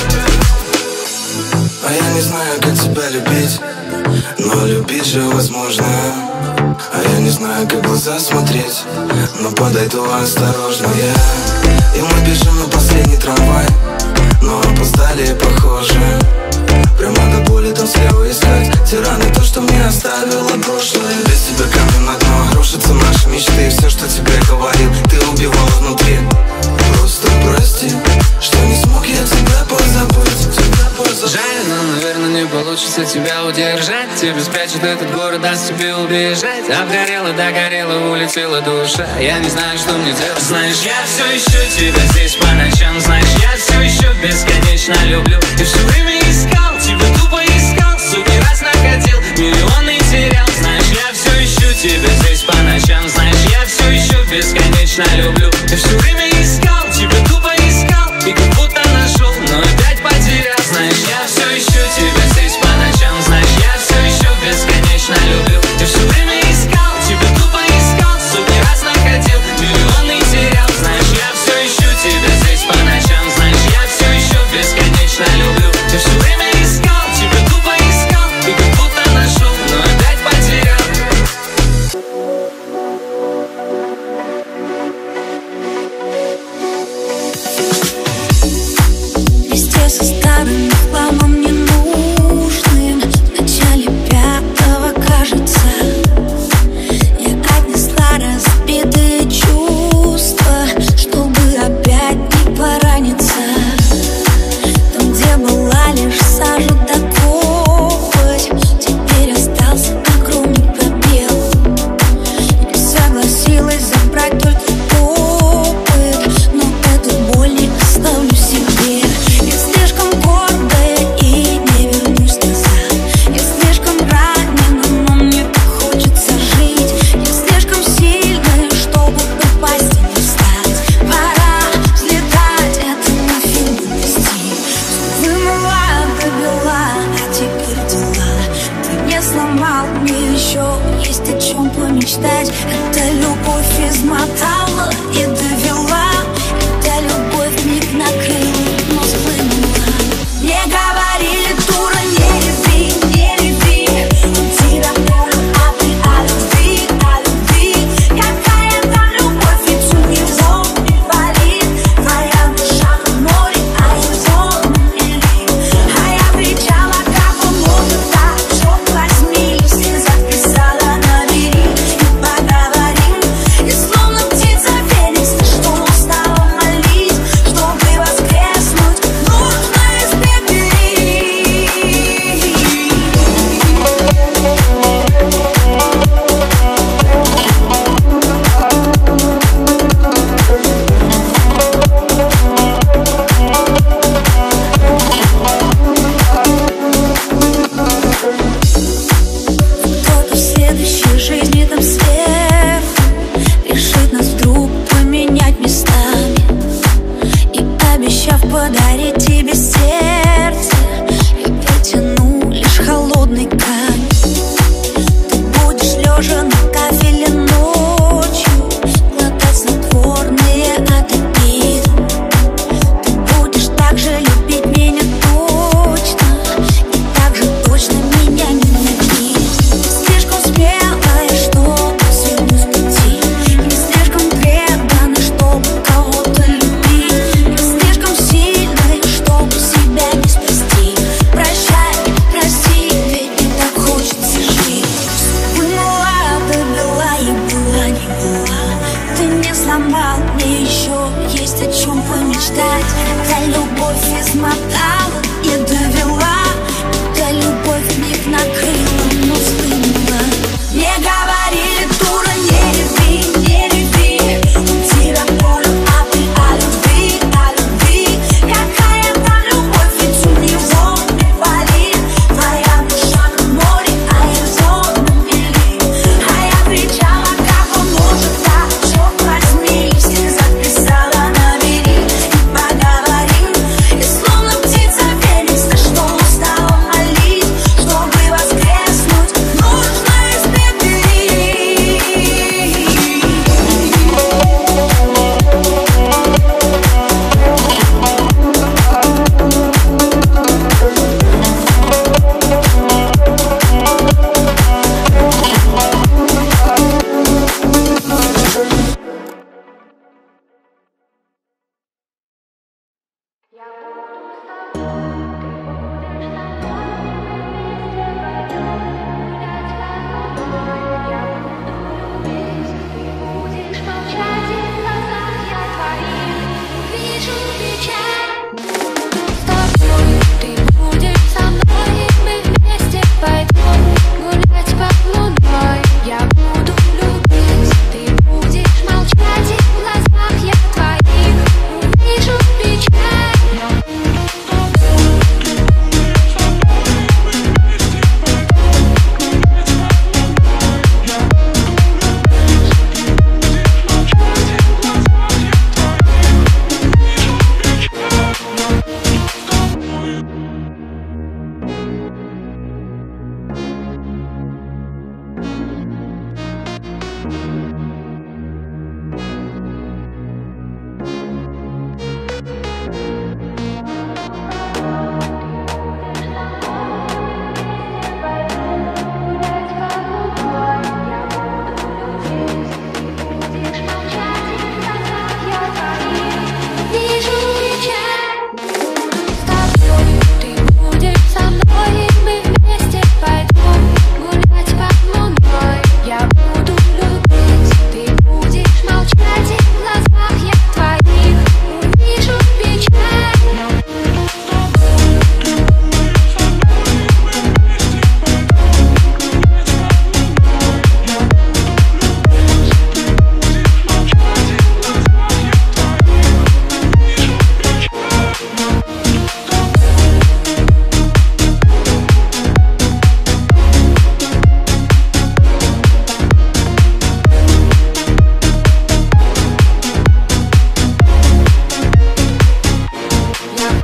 А я не знаю, как тебя любить, но любить же возможно. А я не знаю, как в глаза смотреть, но подойду осторожно я. И мы бежим на последний трамвай, но опоздали, похоже. Прямо до боли там слева искать те раны, то, что мне оставило прошлое. Без тебя камнем на дно рушатся наши мечты. И все, что тебе говорил, ты убивал внутри. Просто прости, что не смог я тебя позабыть, тебя позабыть. Жаль, но, наверное, не получится тебя удержать. Тебе спрячет этот город, даст тебе убежать. Обгорела, догорела, улетела душа. Я не знаю, что мне делать. Знаешь, я все ищу тебя здесь по ночам. Знаешь, я все еще бесконечно люблю. Ты все время искал, тебя тупо искал. Сотни раз находил, миллионы терял. Знаешь, я все ищу тебя здесь по ночам. Знаешь, я все еще бесконечно люблю. Ты все время искал, тебя тупо искал. И как будто нашел, но опять потерял. Знаешь, я все ищу тебя здесь по ночам. Знаешь, я все еще бесконечно люблю. Ты все время искал, тебя тупо искал. Сотни раз находил, миллионы терял. Знаешь, я все ищу тебя здесь по ночам. Знаешь, я все еще бесконечно люблю. Ты все время искал, тебя тупо искал. И как будто нашел, но опять потерял. Вместе со старым хламом ненужным в начале пятого, кажется, я отнесла разбитые чувства, чтобы опять не пораниться. Там, где была лишь сажа да копоть, сломал, мне еще есть о чем помечтать. Эта любовь измотала и довела. Эта любовь вмиг накрыла, но сплынула. Не говори, дура, не люби, не люби. У тебя поле, а ты о любви, о любви. Какая там любовь, ведь у него инвалид. Твоя душа в море, а его на мели. А я кричала, как он может так, черт возьми. Если записала, набери и поговорим. И словно птица феникс, ты что устала молить, чтобы воскреснуть, нужно из пепелей. Кто-то в следующей жизни там сверху решит нас вдруг поменять местами. И обещав подарить тебе сердце, я протяну лишь холодный камень. Ты будешь лежа на кафеле ночью, глотать снотворные от обиды. Ты будешь так же любить меня точно, и так же точно меня ненавидеть. Слишком смелая, чтобы свернуть с пути, не слишком преданная, чтобы кого-то любить, не слишком сильная, чтобы себя не спасти. Прощай, прости, ведь не так хочется жить. Была, довела и была, не была. Ты не сломал, мне еще есть о чем помечтать. Эта любовь измотала и довела. Эта любовь вмиг накрыла, но сплынула. Не говори, дура, не люби, не люби. У тебя поле, а ты о любви, о любви. Какая там любовь, ведь у него инвалид. Твоя душа в море, а его на мели. А я кричала, как он может так, черт возьми. Если записала, набери и поговорим. И словно птица феникс, ты что устала молить, чтобы воскреснуть, нужно из пепелей.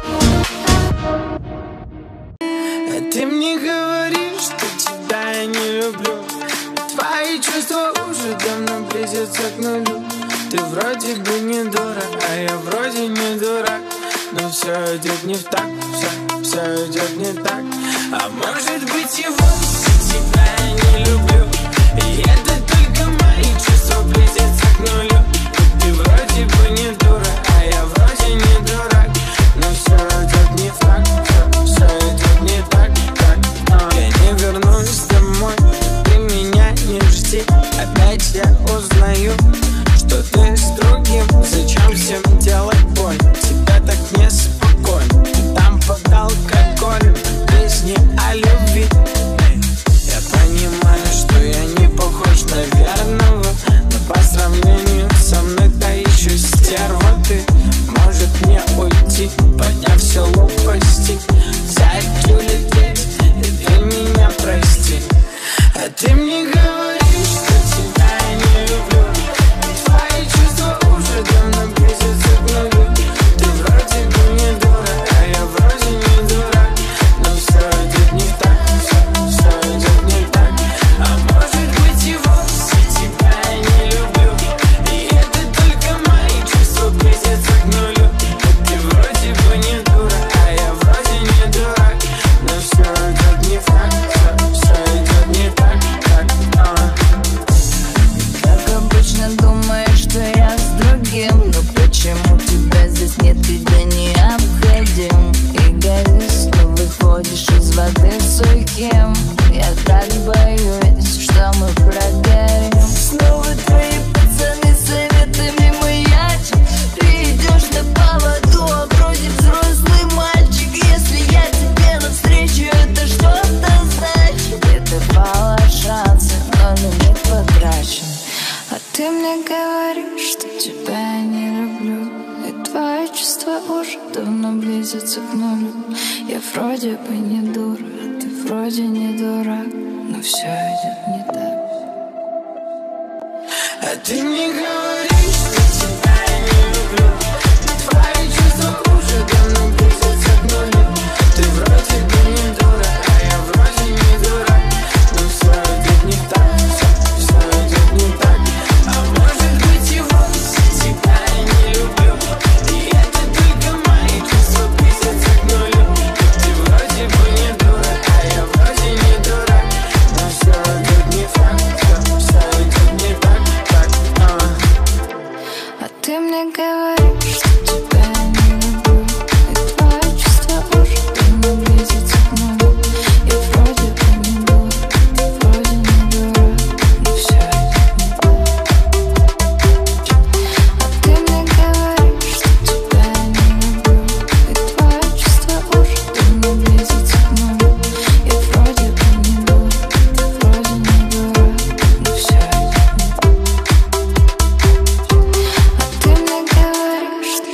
Ты мне говоришь, что тебя я не люблю. Твои чувства уже давно близятся к нулю. Ты вроде бы не дурак, а я вроде не дурак. Но все идет не в так, все, все идет не так. А может быть и вовсе тебя я не люблю. И это только мои чувства близятся к нулю. Ты вроде бы не дурак, а я вроде не дурак. Но все идет не в так, все, все идет не так, так. Но я не вернусь домой, ты меня не жди. Опять я узнаю, что ты с другим. Зачем всем делать боль? Тебя так неспокойно. Ты там под алкоголем, песни о любви. Я понимаю, что я не похож на верного, но по сравнению со мной та еще стерва ты. Может мне уйти, подняв все лопасти, взять, улететь, и ты меня прости. А ты мне говоришь, что тебя я не люблю. Твои чувства уже давно близятся к нулю. Ты вроде бы не дурак, а я вроде не дурак. Но все идет не так, все, все идет не так. А может быть и вовсе тебя я не люблю. И это только мои чувства близятся к нулю. Ты вроде бы не дурак, а я вроде не дурак. Но все идет не так, все, все идет не так, так, а. Как обычно думаешь, что я с другим. Но почему тебя здесь нет, когда необходим? Эгоист, но выходишь из воды сухим. Я так боюсь, что мы прогорим. Снова твои пацаны советами маячат. Ты идешь на поводу, а вроде взрослый мальчик. Если я тебе навстречу, это что-то значит. Это мало шансов, но лимит потрачен. А ты мне говоришь, что тебя я не люблю. И твои чувства уже давно близятся к нулю. Я вроде бы не дура, а ты вроде не дурак. Но все идет не так. А ты мне говоришь, что тебя я не люблю. Твои чувства уже давно близятся к нулю. Ты вроде бы не дурак, а я вроде не дурак. Но все идет не так, все, все идет не так. А может быть и вовсе тебя я не люблю. И это только мои чувства близятся к нулю. Ты вроде бы не дурак, а я вроде не дурак. Но все идет не так, все, все идет не так, так, а. А ты мне говоришь, что тебя я не люблю. И твои чувства уже давно близятся к нулю. Я вроде бы не дурак, ты вроде не дурак. Но все идет не так. А ты мне говоришь, что тебя я не люблю. И твои чувства уже давно близятся к нулю. Я вроде бы не дурак, ты вроде не дурак. Но все идет не так. А ты мне говоришь, что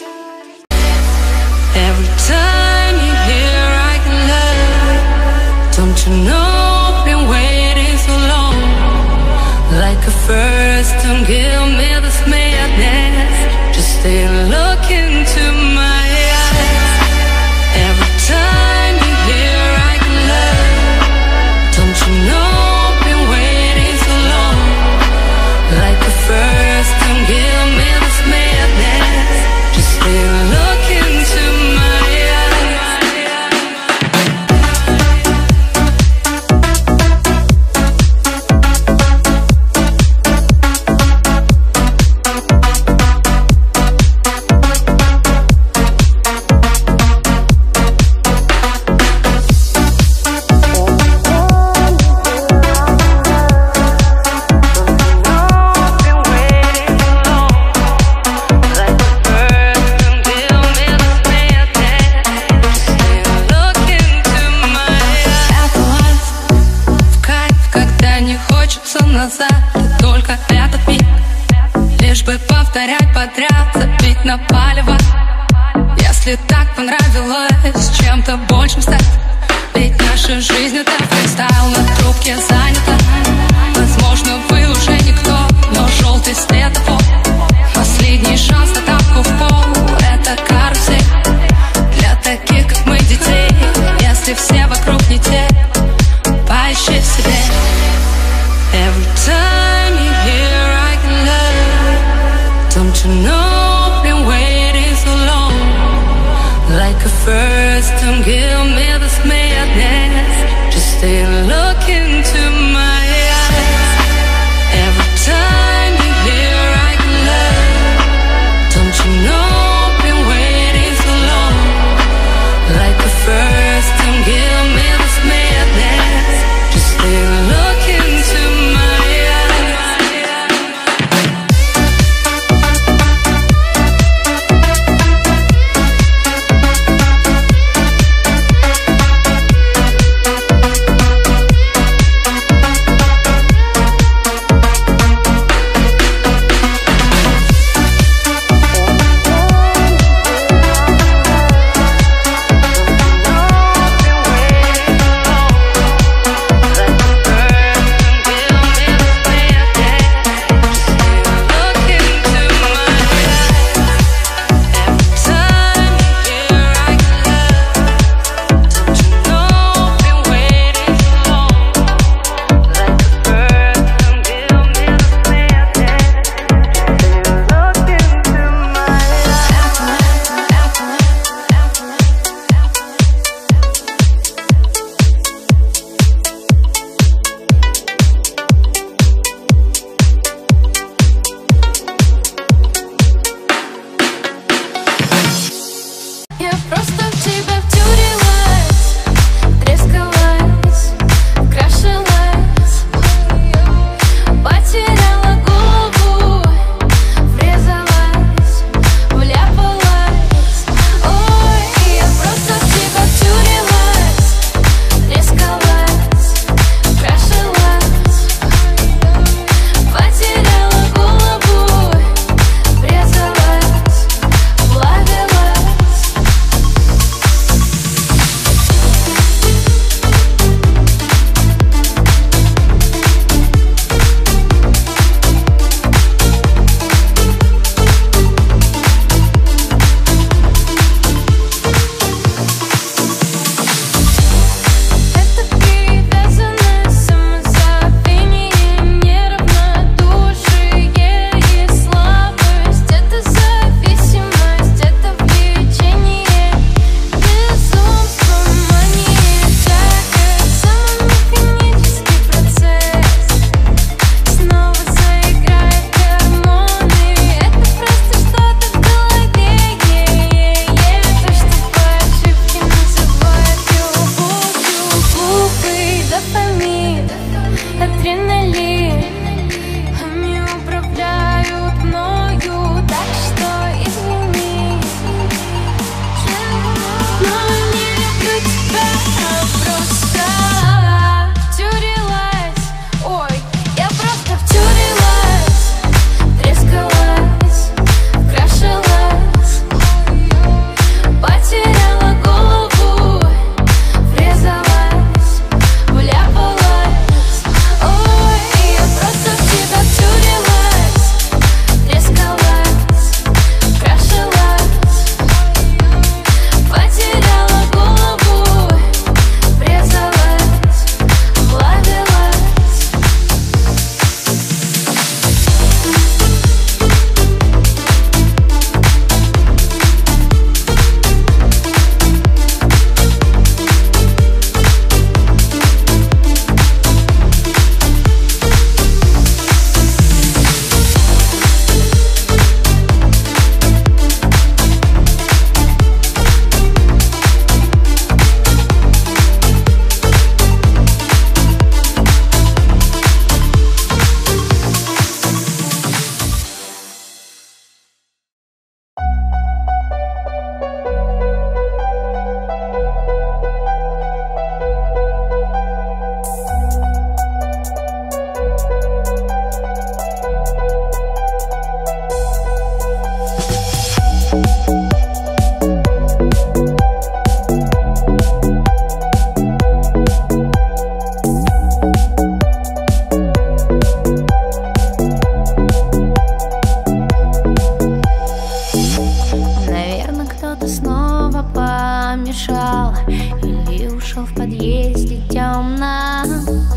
Every time you hear I can love, don't you know been waiting so long? Like a first, don't give me this madness. Just stay and look into my eyes. Every time you hear I can love, don't you know been waiting so long? Like a first, don't give me this madness. Just stay and look into my назад, и только этот миг, лишь бы повторять подряд, забить на палево. Если так понравилось чем-то большим стать, ведь наша жизнь это фристайл, на трубке занята. Возможно, вы уже никто, но желтый светофор, последний шанс на тапку в пол, это карусель для таких, как мы, детей. Если все вокруг не те, сомневающий в себе. Every time you hear I can love, don't you know I've been waiting so long? Like a first, don't give me this madness, just stay and look into my eyes. Every time you hear I can love, don't you know I've been waiting so long? Like a first, don't give me this madness, just stay and look into my помешал, или ушел в подъезде темно.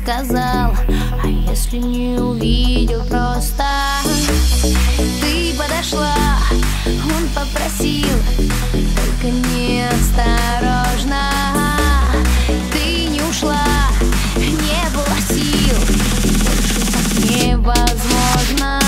сказал, а если не увидел просто? Ты подошла, он попросил, только неосторожно. Ты не ушла, не было сил, больше так невозможно.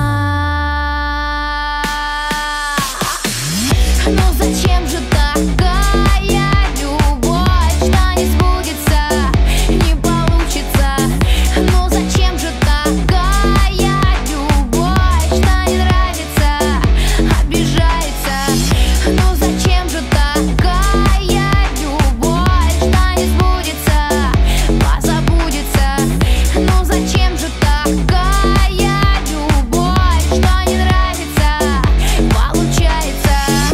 Но зачем же такая любовь, что не сбудется, не получится? Но зачем же такая любовь, что не нравится, обижается? Но зачем же такая любовь, что не сбудется, позабудется? Но зачем же такая любовь, что не нравится, получается?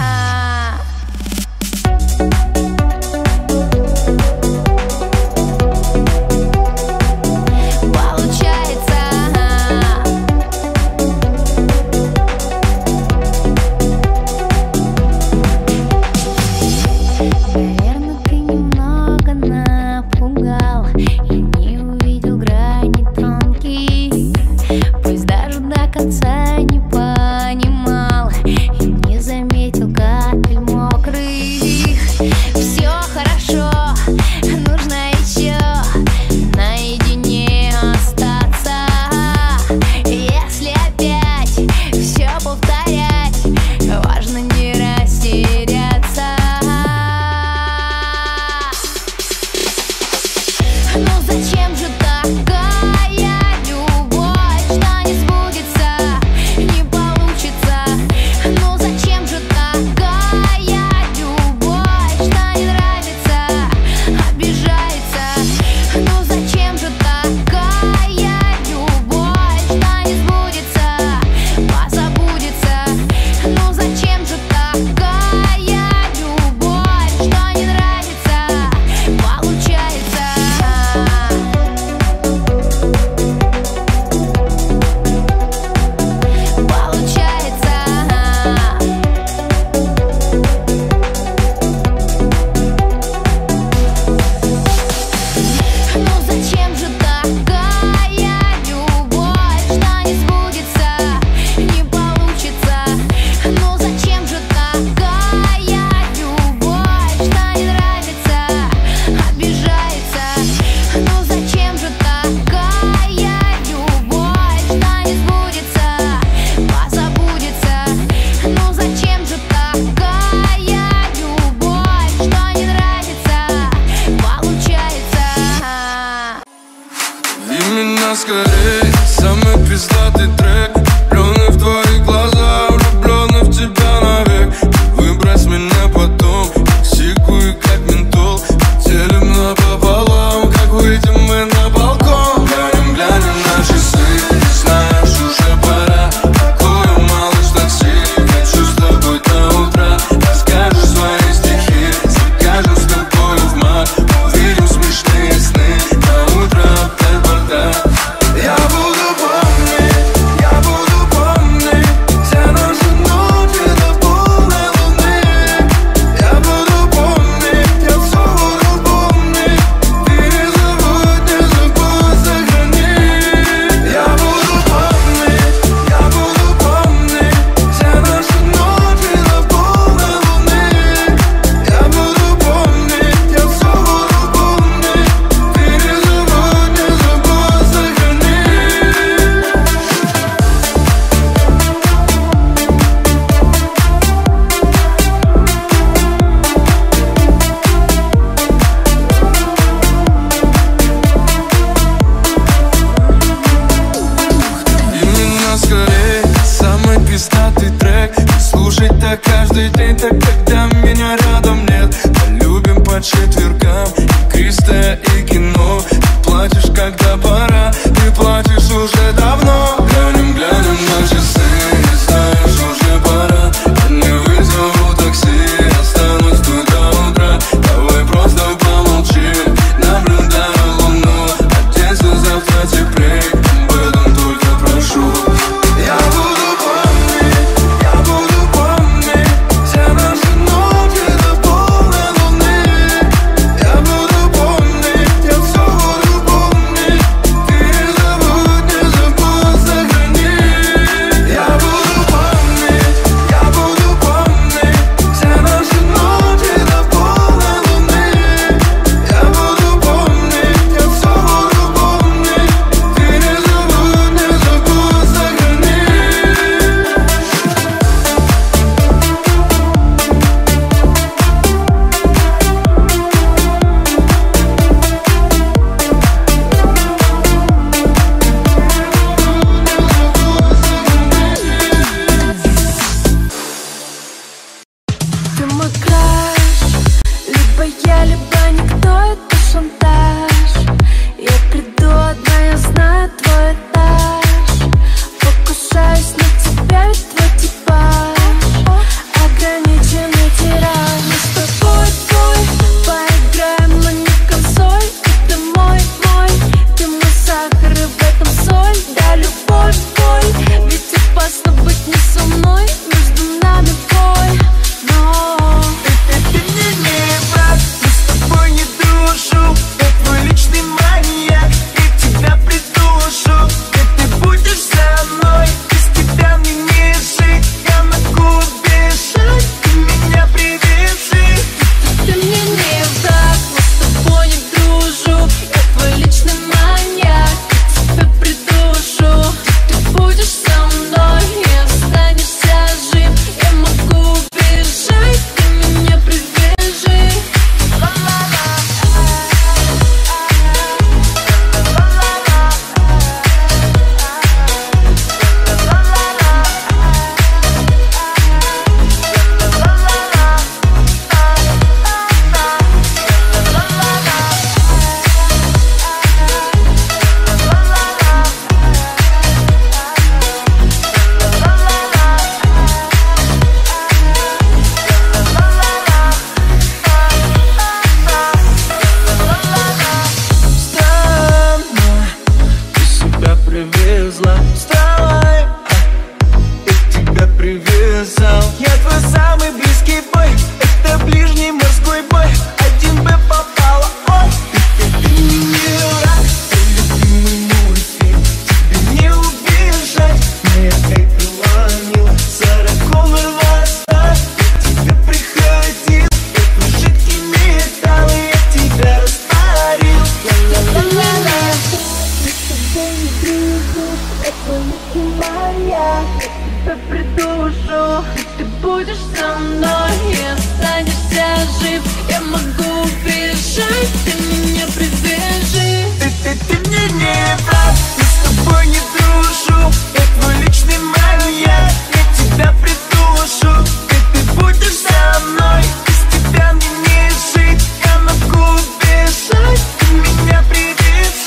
Наверно, ты немного напугал и не увидел грани тонких. Пусть даже до конца не понимал и не заметил капель мокрых. Все хорошо, нужно еще наедине остаться. Если опять все повторять, важно не растеряться. Но зачем же такая любовь, что не сбудется, не получится? Но зачем же такая любовь, что не нравится, обижается? Но зачем же такая любовь, что не сбудется, позабудется? Но зачем же такая любовь, что не нравится, получается? Но зачем же такая любовь, что не сбудется, не получится? Но зачем же такая любовь, что не нравится, обижается? Но зачем же такая любовь, что не сбудется, позабудется? Но зачем же такая любовь, что не нравится, получается? И меня скорее, самый пиздатый трек. Влюбленный в твои глаза, влюбленный в тебя навек. Выбрось меня потом, как сику и как ментол. Делим напополам, как выйдем мы на балкон. Глянем, глянем на часы, знаешь, уже пора. Такое малыш такси, хочу с тобой до утра. Расскажешь свои стихи, закажем с тобой в маг. Увидим смешные сны, на утро опять бардак. Я буду помнить, я Либо я, либо никто, это шантаж. Я приду одна, я знаю твой этаж. Покушаюсь на тебя, ведь твой типаж ограниченный тираж. Мы с тобой, твой, поиграем, но не в консоль. Ты мой, мой, ты мой сахар, и в этом соль. Да, любовь, боль, ведь опасно быть не со мной. Между нами бой, но ты, ты, ты мне не враг, мы с тобой не дружу. Я твой личный маньяк, я тебя придушу. И ты будешь со мной, без тебя мне не жить. Я могу убежать, ты меня привяжи. Ты, ты, ты мне не враг, мы с тобой не дружу. Я твой личный маньяк, я тебя придушу. Ты, ты будешь со мной и останешься жив. Я могу убежать, ты меня привяжи. Странно, ты себя привезла. Вставай, я тебя привязал. Я твой самый близкий бой, это ближний морской бой. Один Б попала, ой, ты, ты, ты не враг. Ты любимый мультфильм, тебе не убежать. Моя Эйприл ломила, Сара Коннор восстала. Я тебе приходил, это жидкий металл, и я тебя растворил. Ла-ла-ла-ла-ла. Я придушу, ты будешь со мной и останешься жив. Я могу убежать, ты меня привяжи. Ты, ты, ты мне не враг, мы с тобой не дружу. Я твой личный маньяк, я тебя придушу. И ты будешь со мной, без тебя мне не жить. Я могу убежать, ты меня привяжи.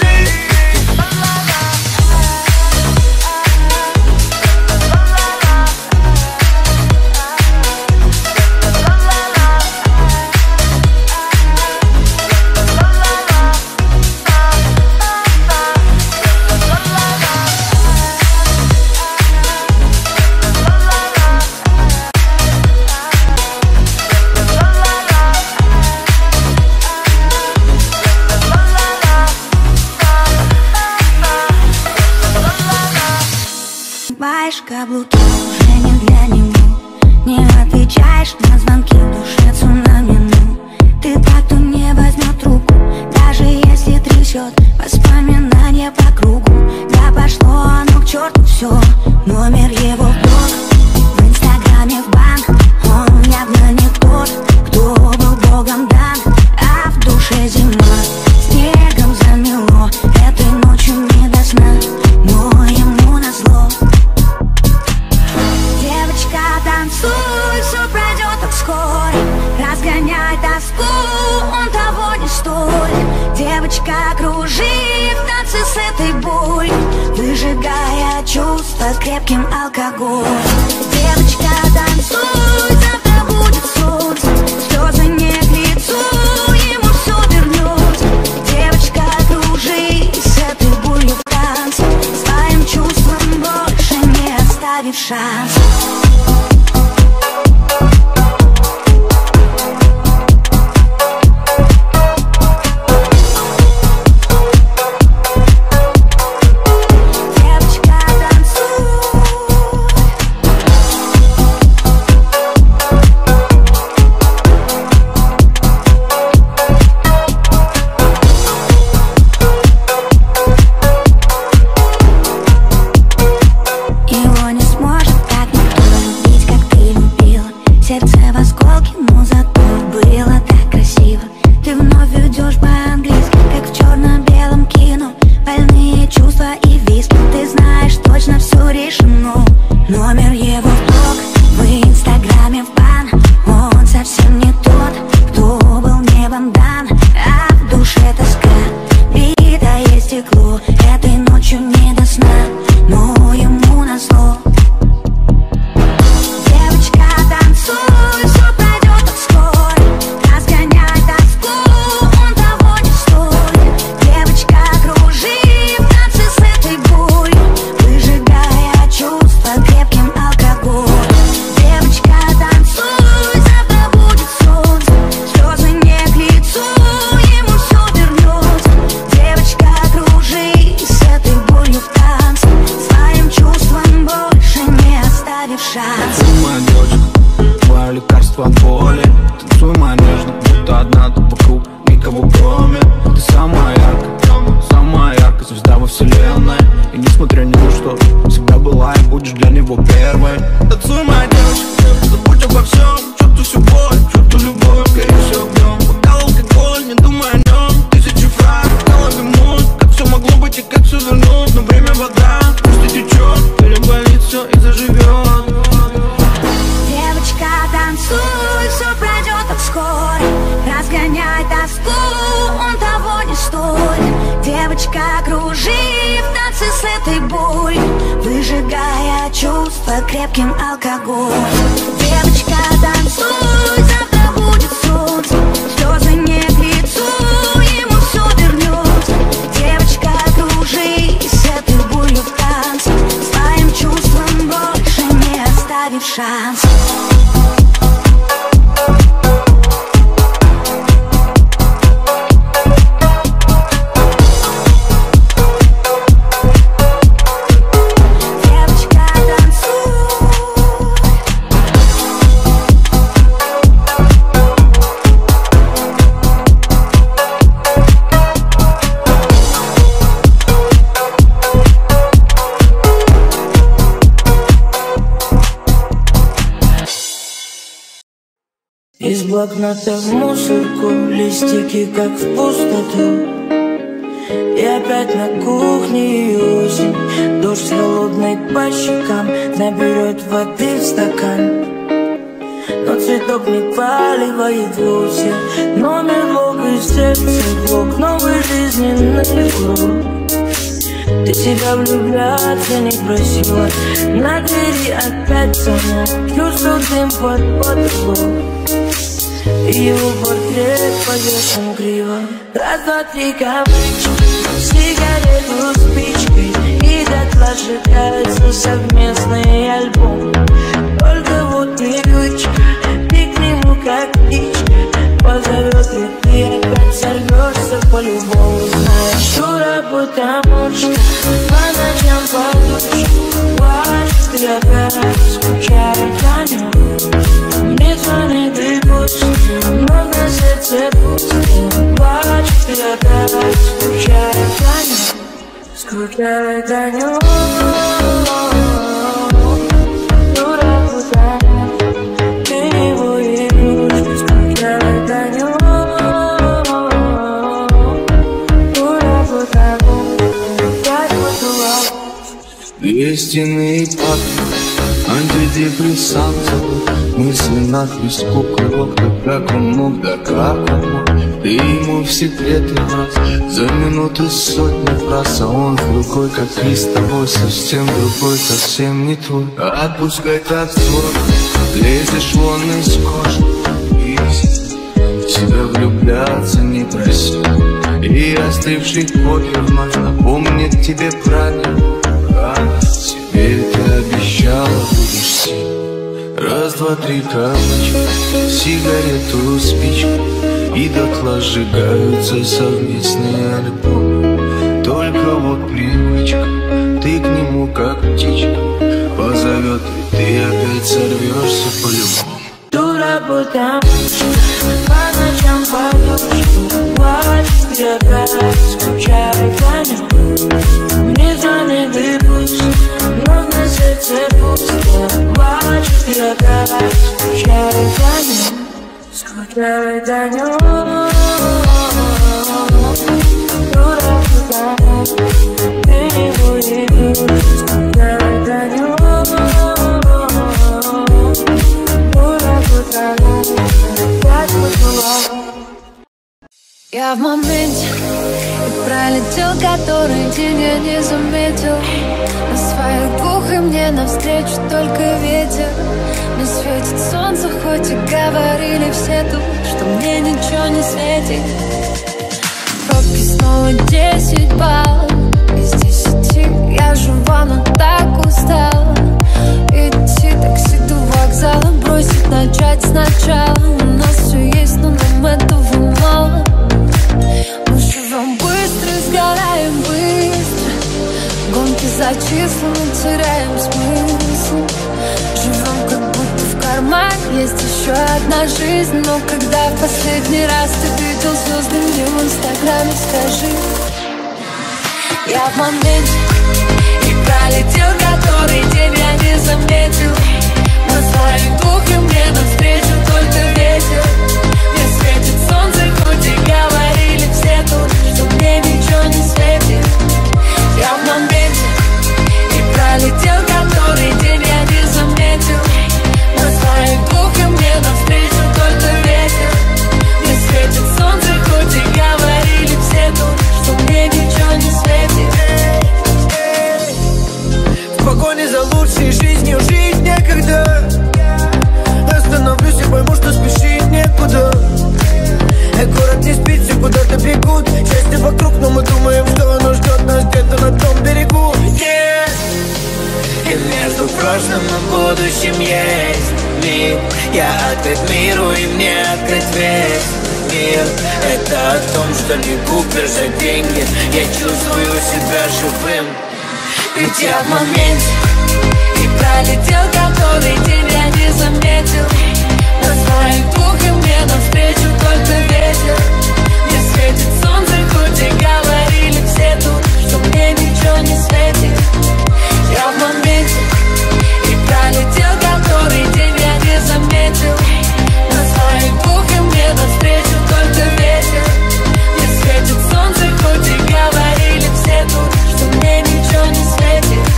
Снимаешь каблуки уже не для него. Не отвечаешь на звонки, в душе цунами, ну. Ты так, кто не возьмет руку, даже если трясет воспоминания по кругу. Да пошло оно к черту все, номер его в блог, в инстаграме в банк. Он явно не тот, кто был богом дан, а в душе зима, снегом замело. Этой ночью не до сна, но ему назло. Девочка, танцуй, все пройдет так скоро. Разгоняй тоску, он того не стоит. Девочка, кружи в танце с этой болью, выжигая чувства крепким алкоголем. Девочка, танцуй, завтра будет солнце. Слезы не к лицу, ему все вернется. Девочка, кружи с этой болью в танце, своим чувствам больше не оставив шанс. Девочка, танцуй. Девочка, кружи в танце с этой болью, выжигая чувства крепким алкоголем. Девочка, танцуй, завтра будет солнце, слезы не к лицу, ему все вернется. Девочка, кружи с этой болью в танце, своим чувствам больше не оставив шанс. Из блокнота в мусорку, листики как в пустоту. И опять на кухне осень, дождь холодный по щекам, наберет воды в стакан. Но цветок не поливает вовсе, номер блок и сердце блок, новый жизненный круг. Ты себя влюбляться не просила, на двери опять звонок, чувствую дым под потолок. И его портрет повешен криво. Раз, два, три, кавычки, сигарету спичкой, и дотла сжигается совместный альбом. Только вот привычка, ты к нему как птичка, позовет, и ты опять сорвешься по-любому. Знаешь, дура, потому что по ночам подушку плачешь, ты опять скучаешь по нем. Мне звонит и пусть, но на сердце пусто. Плачешь, ты опять скучаешь по нем, скучаешь по нем. Дура, потому ты его и любишь, скучаешь по нем. Дура, потому так потулал. Истинный папа, антидепрессант, мысли надпись куклы, как он мог, да как он мог. Ты ему в секреты раз, за минуту сотни фраз, а он другой, как и с тобой, совсем другой, совсем не твой. Отпускай танцор, лезешь вон из кожи, и в тебя влюбляться не проси. И остывший кофе вновь напомнит тебе правильно, как тебе ты обещала будешь сильно. Раз, два, три, капочка, сигарету, спичку, и дотла сжигаются совместные альбомы. Только вот привычка, ты к нему как птичка, позовет, и ты опять сорвешься по-любому. Дура, потому что по ночам подушку плачешь, ты опять скучаешь по нем. Мне звонит и пусть, но на сердце пусто. Плачешь, ты опять скучаешь по нем, скучаешь по нем. Дура, потому ты его не любишь, скучаешь по нем. Я в моменте и пролетел, который день я не заметил. На своих губах и мне навстречу только ветер. Мне светит солнце, хоть и говорили все тут, что мне ничего не светит. Пробки снова десять баллов из десяти. Я жива, но так устала. Идти такси до вокзала, бросить, начать сначала. У нас все есть, но нам этого мало. Мы живем быстро, сгораем быстро. Гонки за числами, теряем смысл. Живем как будто в кармане есть еще одна жизнь. Но когда в последний раз ты видел звезды мне в инстаграме, скажи. Я в моменте и пролетел, который день я не заметил. На своих двух и мне навстречу только ветер. Мне светит солнце, хоть и говорили все тут, что мне ничего не светит. Я в моменте и пролетел, который день я не заметил. На своих двух и мне навстречу только ветер. Мне светит солнце, хоть и говорили все тут, что мне ничего не светит. прошлом и будущем есть мир. Я открыт миру и мне открыт весь мир. Это о том, что не купишь за деньги. Я чувствую себя живым, ведь я в моменте. И пролетел который день, я не заметил. На своих двух и мне навстречу только ветер. Мне светит солнце, хоть и говорили все тут, что мне ничего не светит. Я в моменте. И пролетел который день, я не заметил. На своих двух и мне навстречу только ветер. Мне светит солнце, хоть и говорили все тут, что мне ничего не светит.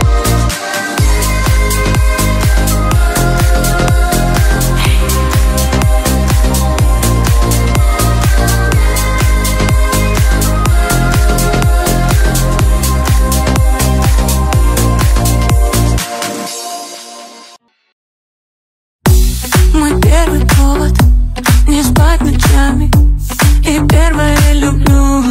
Мой первый повод не спать ночами, и первое люблю.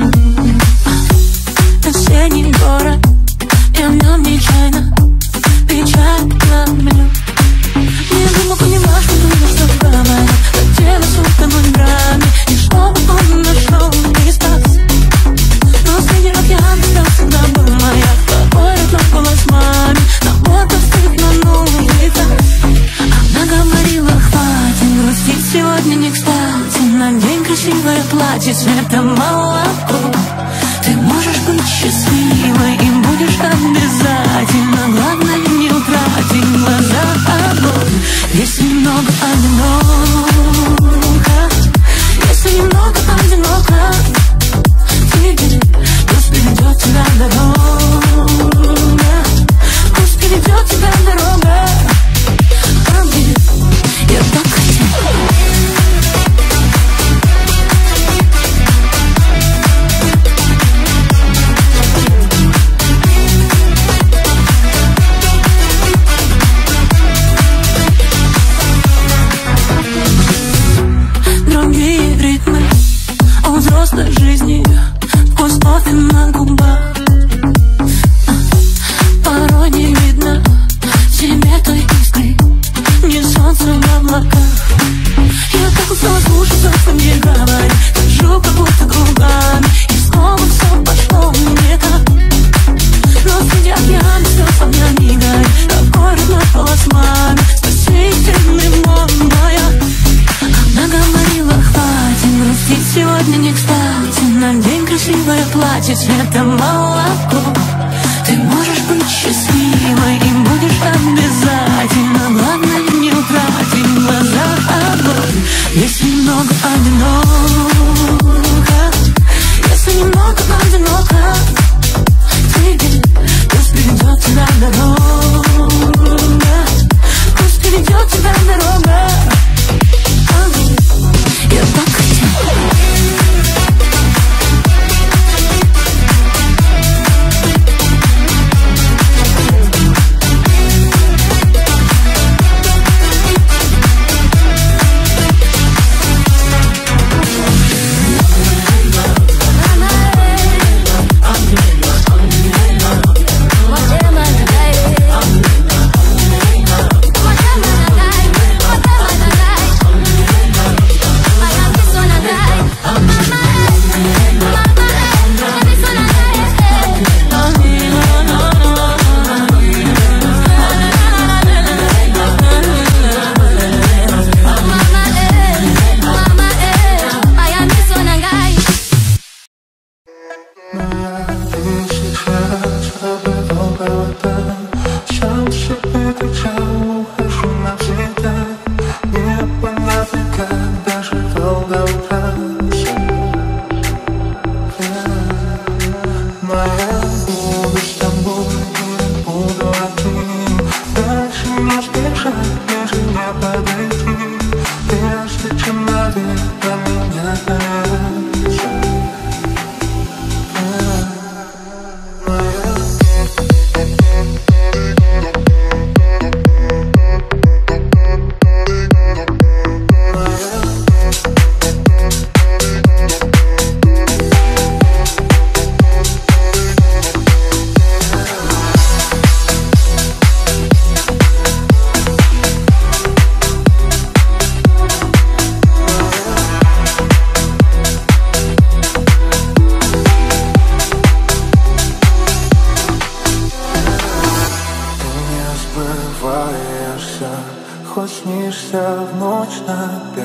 Осенний город, я в нем нечаянно печаль ловлю. Не думал, понимаешь, что думал, что говорю. Хотелось утонуть в драме, и чтобы он нашел не спас. Но среди океана там всегда был маяк. Какой родной голос маме, набор простых на новый этап. Она говорила, хватит грустить, сегодня не кстати. Надень красивое платье цвета молоко. Ты можешь быть счастливой и будешь обязательно. Главное не утратить глаза огонь. Если немного одиноко, если немного одиноко, тебе пусть приведет тебя дорога, пусть приведет тебя дорога. А мне я так хотела. Другие ритмы у взрослой жизни, вкус кофе на губах. Порой не видно тебе той искры, не солнце в облаках. Я так устала слушать то, что мне говорят. Хожу как будто кругами, и снова все пошло не так. Но среди океана слез огня не горит. Какой родной голос маме, спасительный мой маяк. Она говорила, хватит грустить, сегодня не кстати. Надень красивое платье цвета молоко. Ты можешь быть счастливой и будешь обязательно. Главное не утратить глаза огонь. Если немного одиноко, если немного одиноко, тебе пусть приведет тебя дорога, пусть приведет тебя дорога. А мне я так хотела.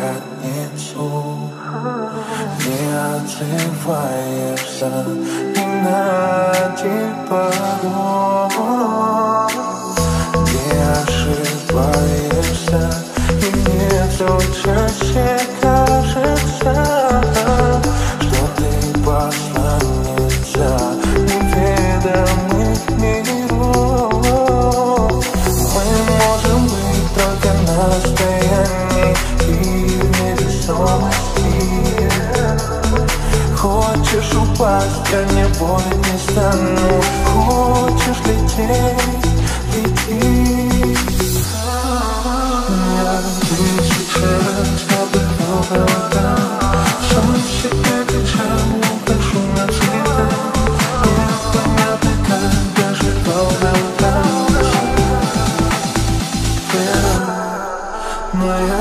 пятницу не отзываешься ни на один пароль, не ошибаешься, и мне все чаще кажется, что ты посланница неведомых миров. Мы можем быть только на расстоянии и в невесомости. Хочешь упасть, я не болеть не стану. Хочешь лететь, лети. Я тысяча раз побывал там. Сам себе печаль укажу на цвета. Непонятно, как даже волноваться. Вера моя.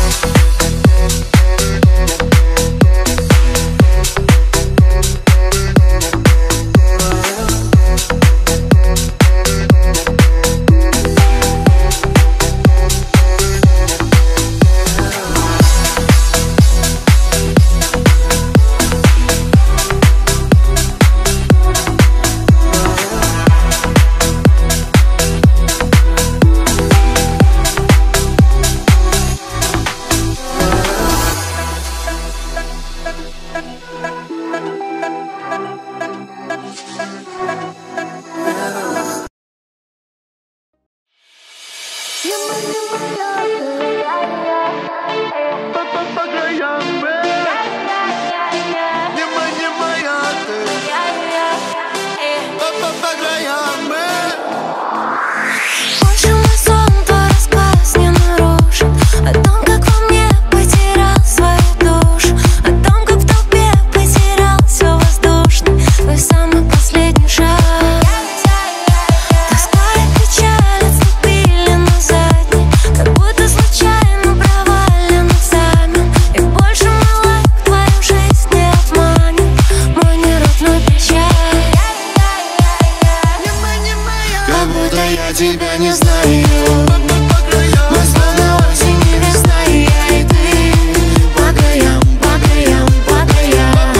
Тебя не знаю. Мы словно осень и весна, и я и ты. По краям, по краям, по краям.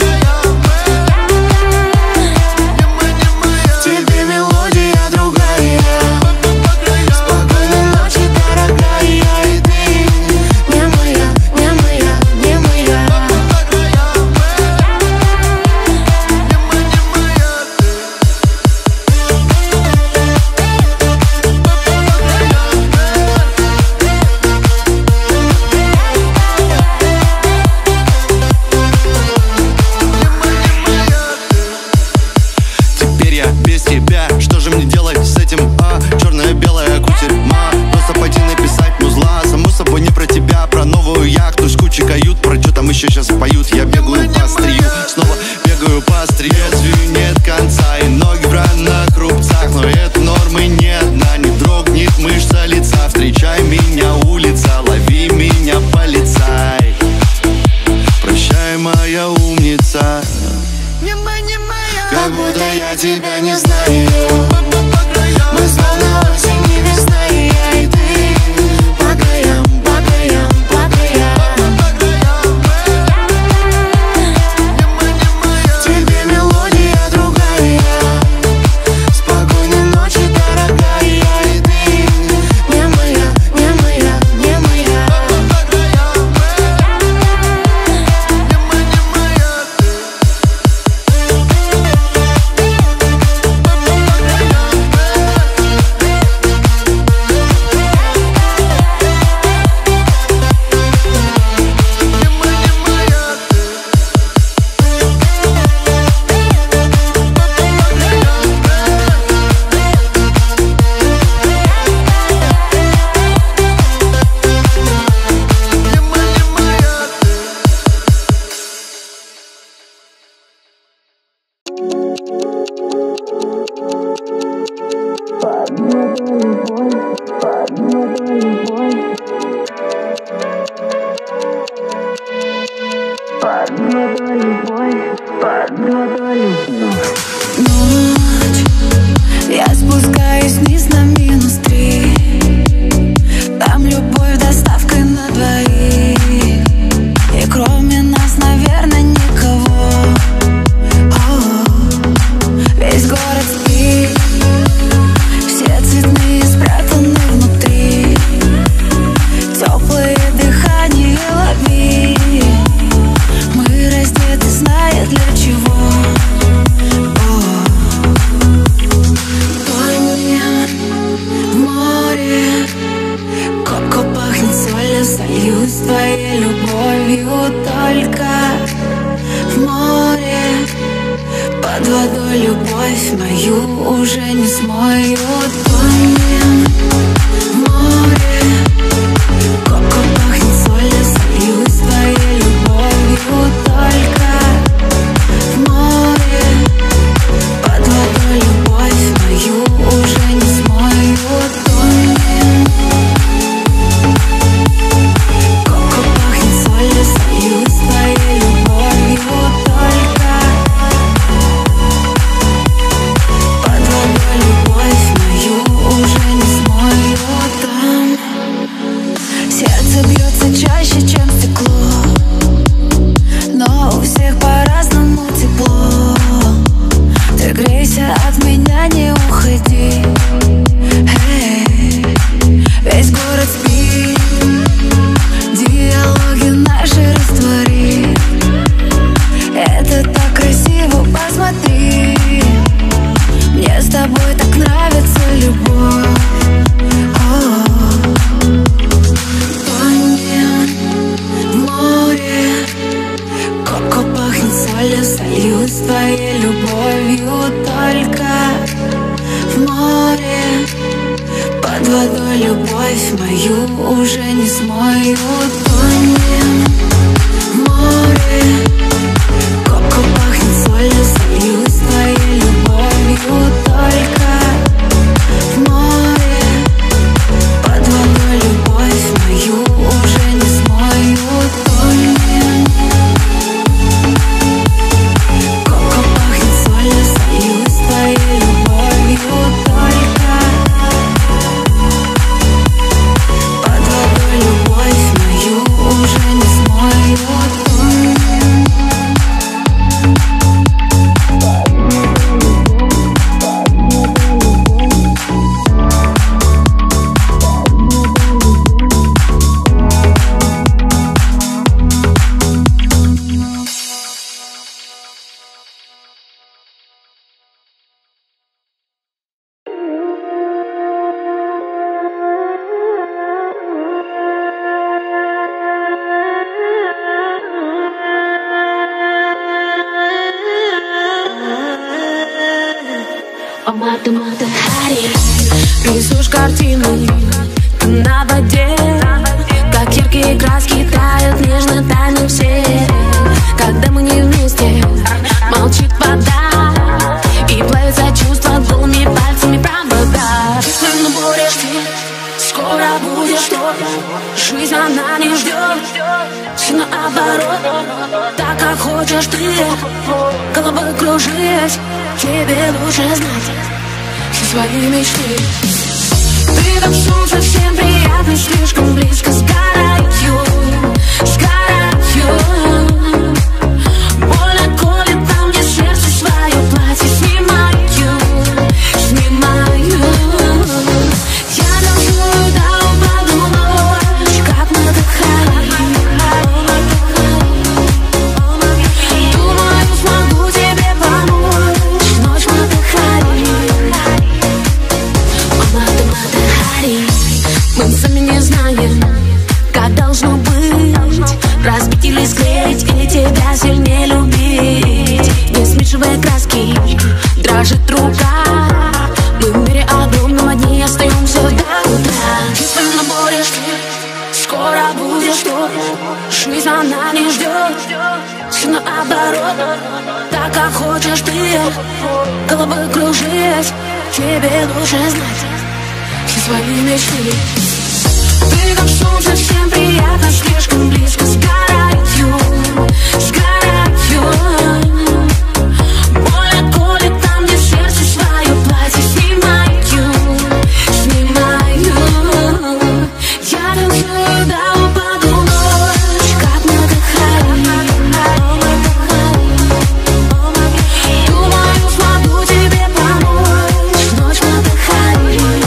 В тебе мелодия другая. Спокойной ночи, дорогая, я и ты. Не моя, не моя, не моя. Еще сейчас поют, я бегаю по острию, снова бегаю по острию. Лезвию нет конца и ноги в ранах рубцах, но это нормы ни одна не дрогнет мышца лица. Встречай меня, улица, лови меня, полицай. Прощай, моя умница. Как будто я тебя не знаю. Мы словно осень и весна, и я и ты. По краям, по краям, по краям. Ночь, я спускаюсь вниз на минус три. Там любовь доставкой на двоих. любовью только в море. Под водой любовь мою уже не смоют. Тонем в море, коко пахнет солью, сольюсь твоей любовью только в море. Под водой любовь мою уже не смоют. Тонем, коко пахнет солью, сольюсь твоей любовью только под водой любовь мою уже не смоют. Там сердце бьется чаще, чем стекло, но у всех по-разному тепло. Ты грейся от меня, не уходи. Эй, весь город спит, диалоги наши раствори. Это так красиво, посмотри. Мне с тобой так нравится любовь. Тонем в море, коко пахнет солью, сольюсь твоей любовью только в море. Под водой любовь мою уже не смоют. Тонем в море, коко пахнет солью, сольюсь твоей любовью только в море. Под водой любовь мою уже не смоют. Тонем, коко пахнет солью, сольюсь твоей любовью только под водой любовь мою уже не смоют. Тонем. Рисуешь картины на воде, как яркие краски тают нежно тайны все. Когда мы не вместе, молчит вода, и плавятся чувства голыми пальцами провода. Если будешь ты, скоро будет что? Жизнь она не ждет, все наоборот. Так как хочешь ты, головой кружись, тебе лучше знать свои мечты. Ты как солнце, всем приятно, слишком близко сгораю, сгораю. Больно колет там, где сердце свое платье снимаю, снимаю. Я танцую до упаду ночь, как на дыхании. Думаю, смогу тебе помочь, ночь на дыхании. Мы сами не знаем, как должно быть, разбить или склеить, или тебя сильнее любить. Не смешивая краски, дрожит рука. Мы в мире огромном одни остаемся до утра. Если наборешь ты, скоро будет что? Жизнь она не ждет, все наоборот. Так как хочешь ты, головой кружись, тебе лучше знать свои мечты. Ты как солнце, всем приятно, слишком близко сгораю, сгораю. Больно колет там, где сердце свое платье снимаю, снимаю. Я танцую до упаду ночь, как на дыхании. Думаю, смогу тебе помочь, ночь на дыхании.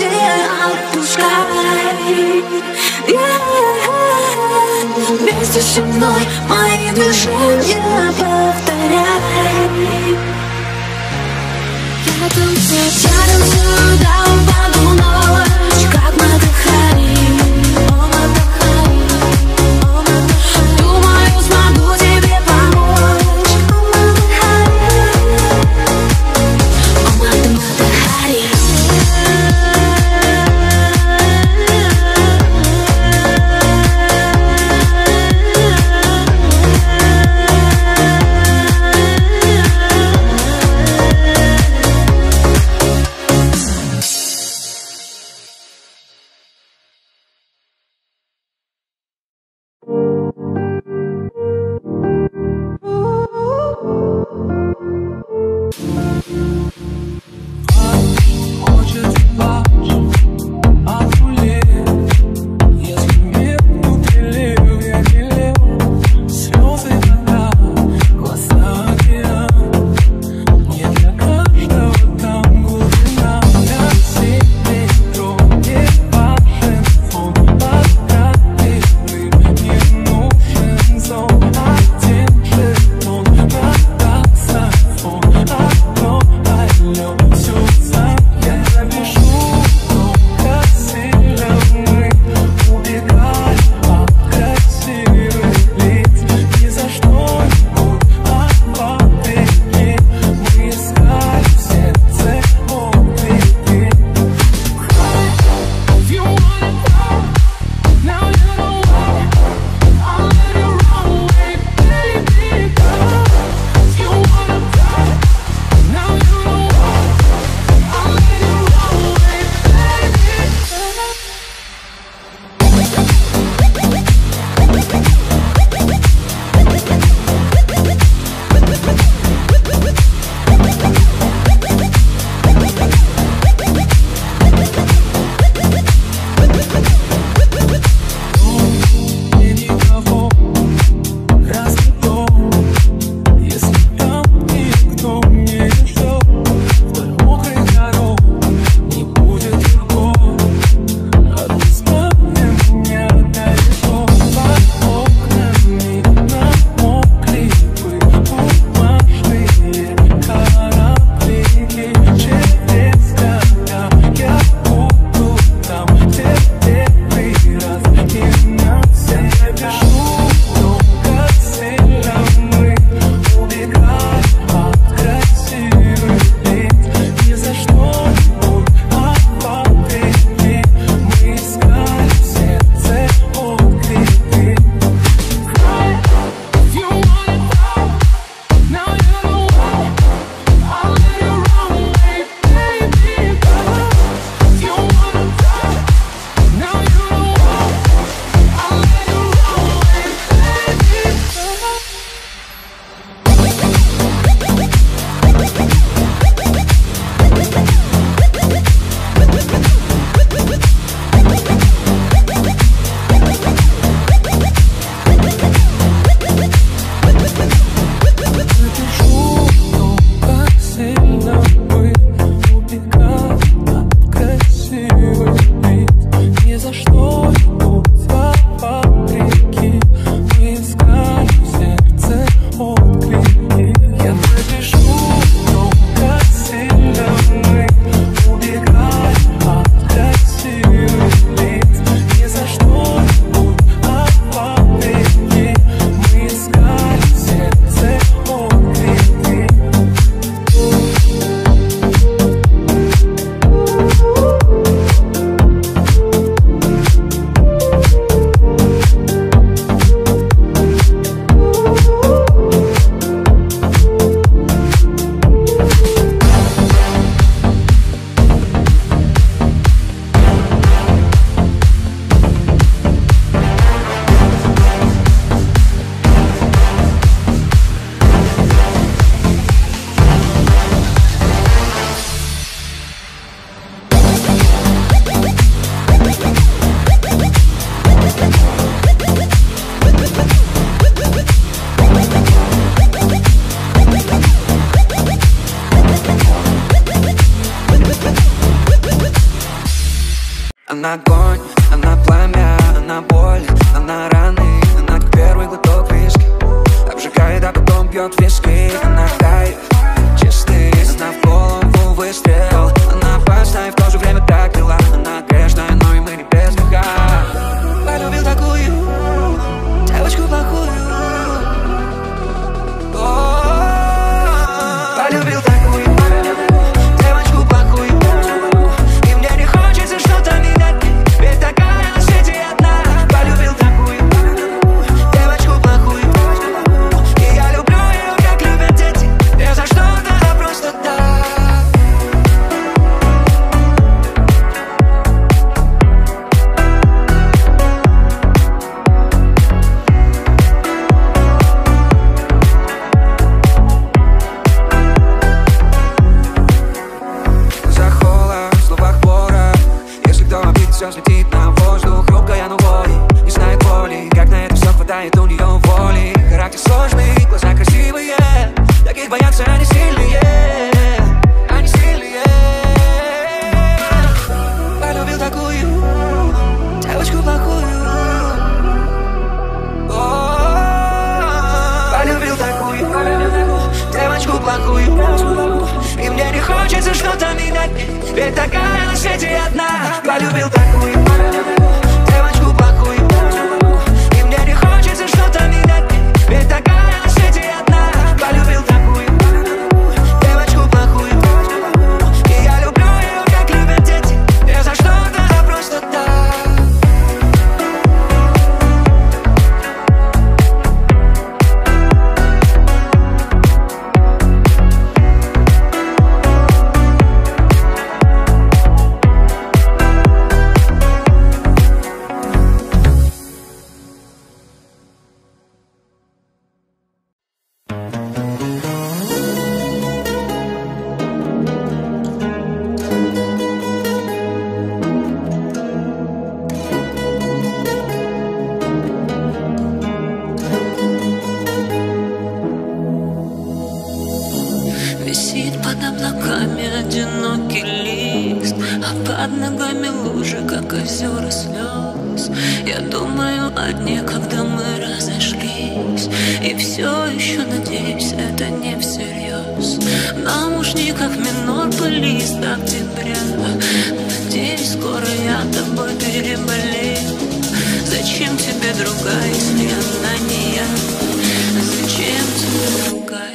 отпускай. Вместе со мной мои движения повторяй. Я танцую, я танцую до упаду ночь, как мы отдыхали. Думаю, смогу тебе помочь. О, Мата Мата Хари. Она огонь, она пламя, она боль, она раны, она как первый глоток виски. Обжигает, а потом пьет виски. Она тает, чистый, она в голову выстрел. Она опасна и в то же время так мила. Она грешная, но и мы не без греха. Полюбил такую девочку плохую. Полюбил такую девочку плохую. И мне не хочется что-то менять, ведь такая на свете одна. Полюбил такую девочку плохую. И я люблю ее, как любят дети. Не за что-то, а просто так. Все слетит на воздух, хрупкая, но воли не знает воли, как на это все хватает у нее воли. Характер сложный, глаза красивые, таких боятся они сильные, они сильные. Полюбил такую девочку плохую. Полюбил такую девочку плохую. И мне не хочется что-то менять, ведь такая на свете одна. Полюбил такую девочку плохую. И мне не хочется что-то менять, ведь такая на свете одна. Полюбил такую девочку плохую. И я люблю ее, как любят дети. Не за что-то, а просто так. Висит под облаками одинокий лист, а под ногами лужи, как озера слез. Я думаю о дне, когда мы разошлись, и все еще надеюсь, это не всерьез. В наушниках минор плейлист октября. Надеюсь, скоро я тобой переболею. Зачем тебе другая, если она не я? Зачем тебе другая?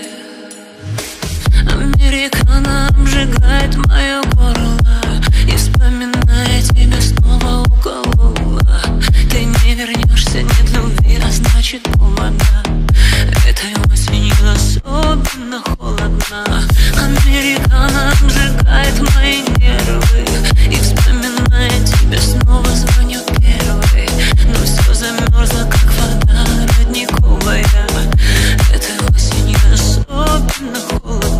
Американо обжигает мое горло, и вспоминая тебя снова уколола. Ты не вернешься, нет любви, а значит повода. Этой осенью особенно холодно. Американо обжигает мои нервы, и вспоминая тебя снова звоню первый. Но все замерзло, как вода родниковая. Этой осенью особенно холодно.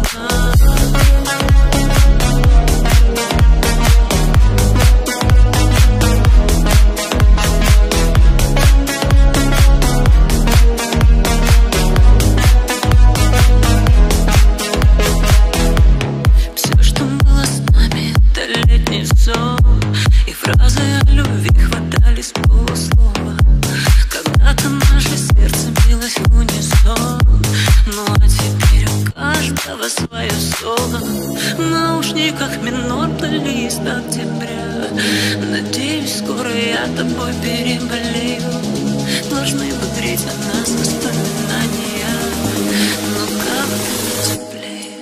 Все, что было с нами, это летний сон, и фразы о любви хватали с полуслова. Когда-то наше сердце билось в унисон, ну а теперь у каждого свое соло. В наушниках минор плейлист октября. Надеюсь, скоро я тобой переболею. Должны выгреть от нас воспоминания, но как теплее.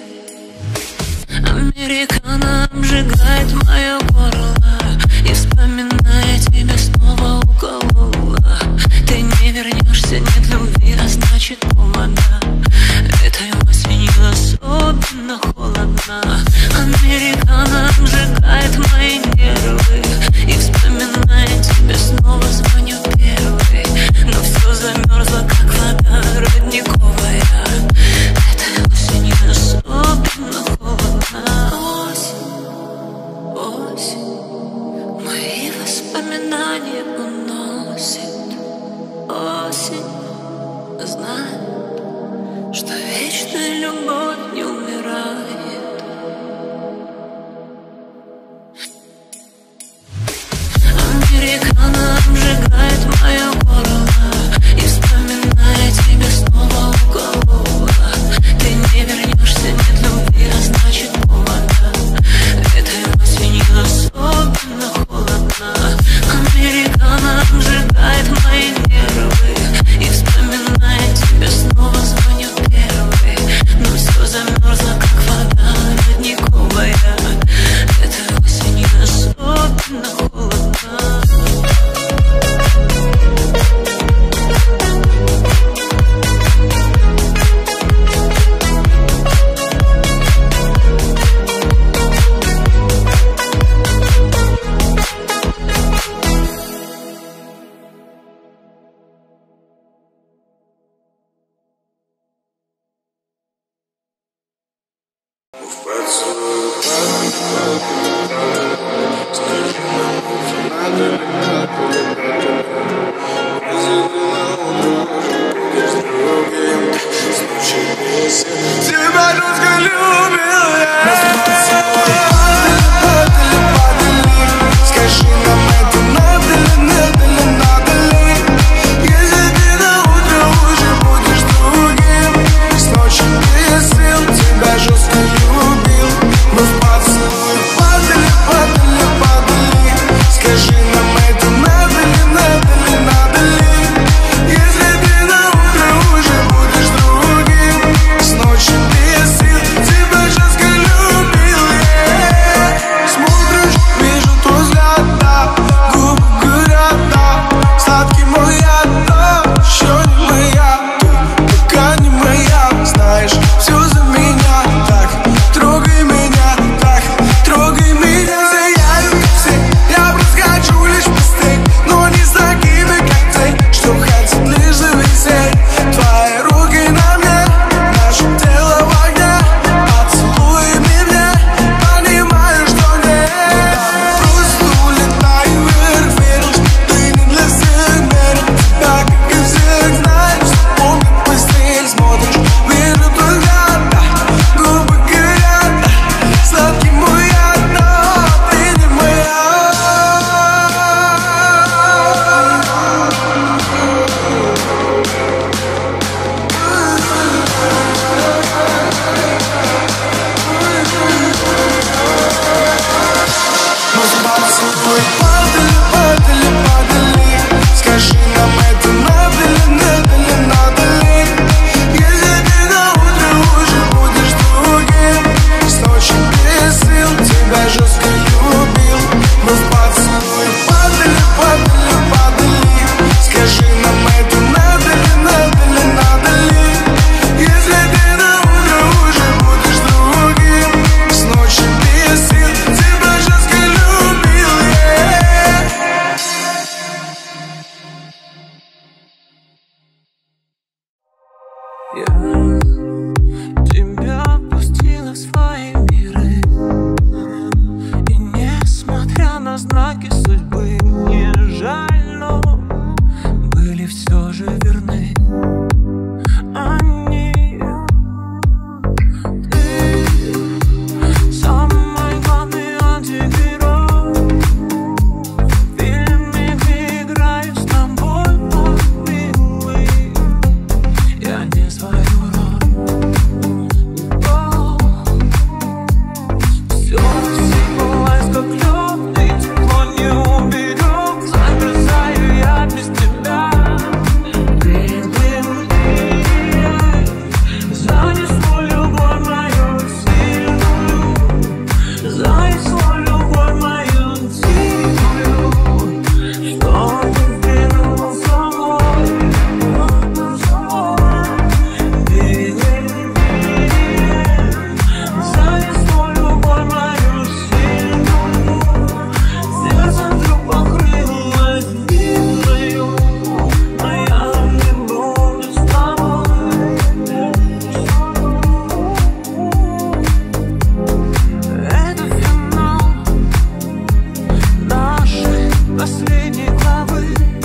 Американо обжигает мое горло, и вспоминая тебя снова уколола. Ты не вернешься, нет любви, а значит повода. Этой осенью особенно холодно. Американо обжигает мои нервы, и вспоминая тебя снова звоню первый. Но все замерзло, как вода родниковая. Этой осенью особенно холодно. Осень, осень, мои воспоминания уносит. Осень знает, что вечная любовь не умирает. Тебя жестко любил я. Скажи нам, это надо ли, надо ли, надо ли? Если ты на утро уже будешь другим, с ночи без сил тебя жестко любил. Мы в поцелуй падали, падали, падали. Скажи нам, это надо ли, надо ли, надо ли? Если ты на утро уже будешь другим, с ночи без сил тебя жестко любил я. Смотришь, вижу твой взгляд, да, губы говорят, да, сладкий мой яд, да, еще не моя, ты пока не моя, знаешь, все за меня, так, трогай меня, так, трогай меня. Я люблю всех, я просто хочу лишь постель, но не с такими, как ты, что хотят лишь зависеть. Твои руки на мне, наше тело в огне, поцелуями мне, понимаю, что нет. Просто улетай вверх, веришь, ты не для всех мерит. Тебя, как и всех, знаешь, помню, быстрее смотришь, вижу твой взгляд, да, губы горят, да, сладкий мой яд, но ты не моя. Мы с поцелуй падали, падали, падали. Скажи нам, это надо ли, надо ли, надо ли? Если ты на утро уже будешь другим, с ночи без сил тебя жестко любил. Мы в поцелуй падали, падали, падали. Скажи нам, это надо ли, надо ли, надо ли? Если ты на утро уже будешь другим, с ночи без сил тебя жестко любил я. Я тебя пустила в свои миры, и несмотря на знаки судьбы, мне жаль, но были все же верны они. Ты самый главный антигерой в фильме, где играю с тобой, мой милый. Я не свою роль, о, все рассыпалось, как лед, и тепло не уберет. Замерзаю я без тебя. Занесло любовь мою сильную, занесло любовь мою сильную, что ты сделал со мной, со мной. Занесло любовь мою сильную, сердце вдруг покрылось длинною, а я не буду с тобой. Это финал нашей последней главы.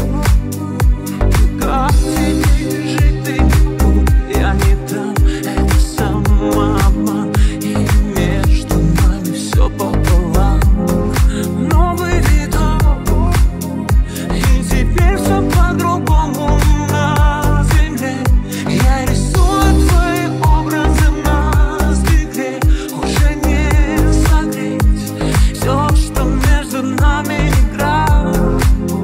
Как теперь жить, ты не будь, я не дам. Это самообман, и между нами все пополам. Новый виток, и теперь все по-другому на земле. Я рисую твои образы на стекле. Уже не согреть все, что между нами играет.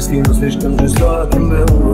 близкий, но слишком жестоким был.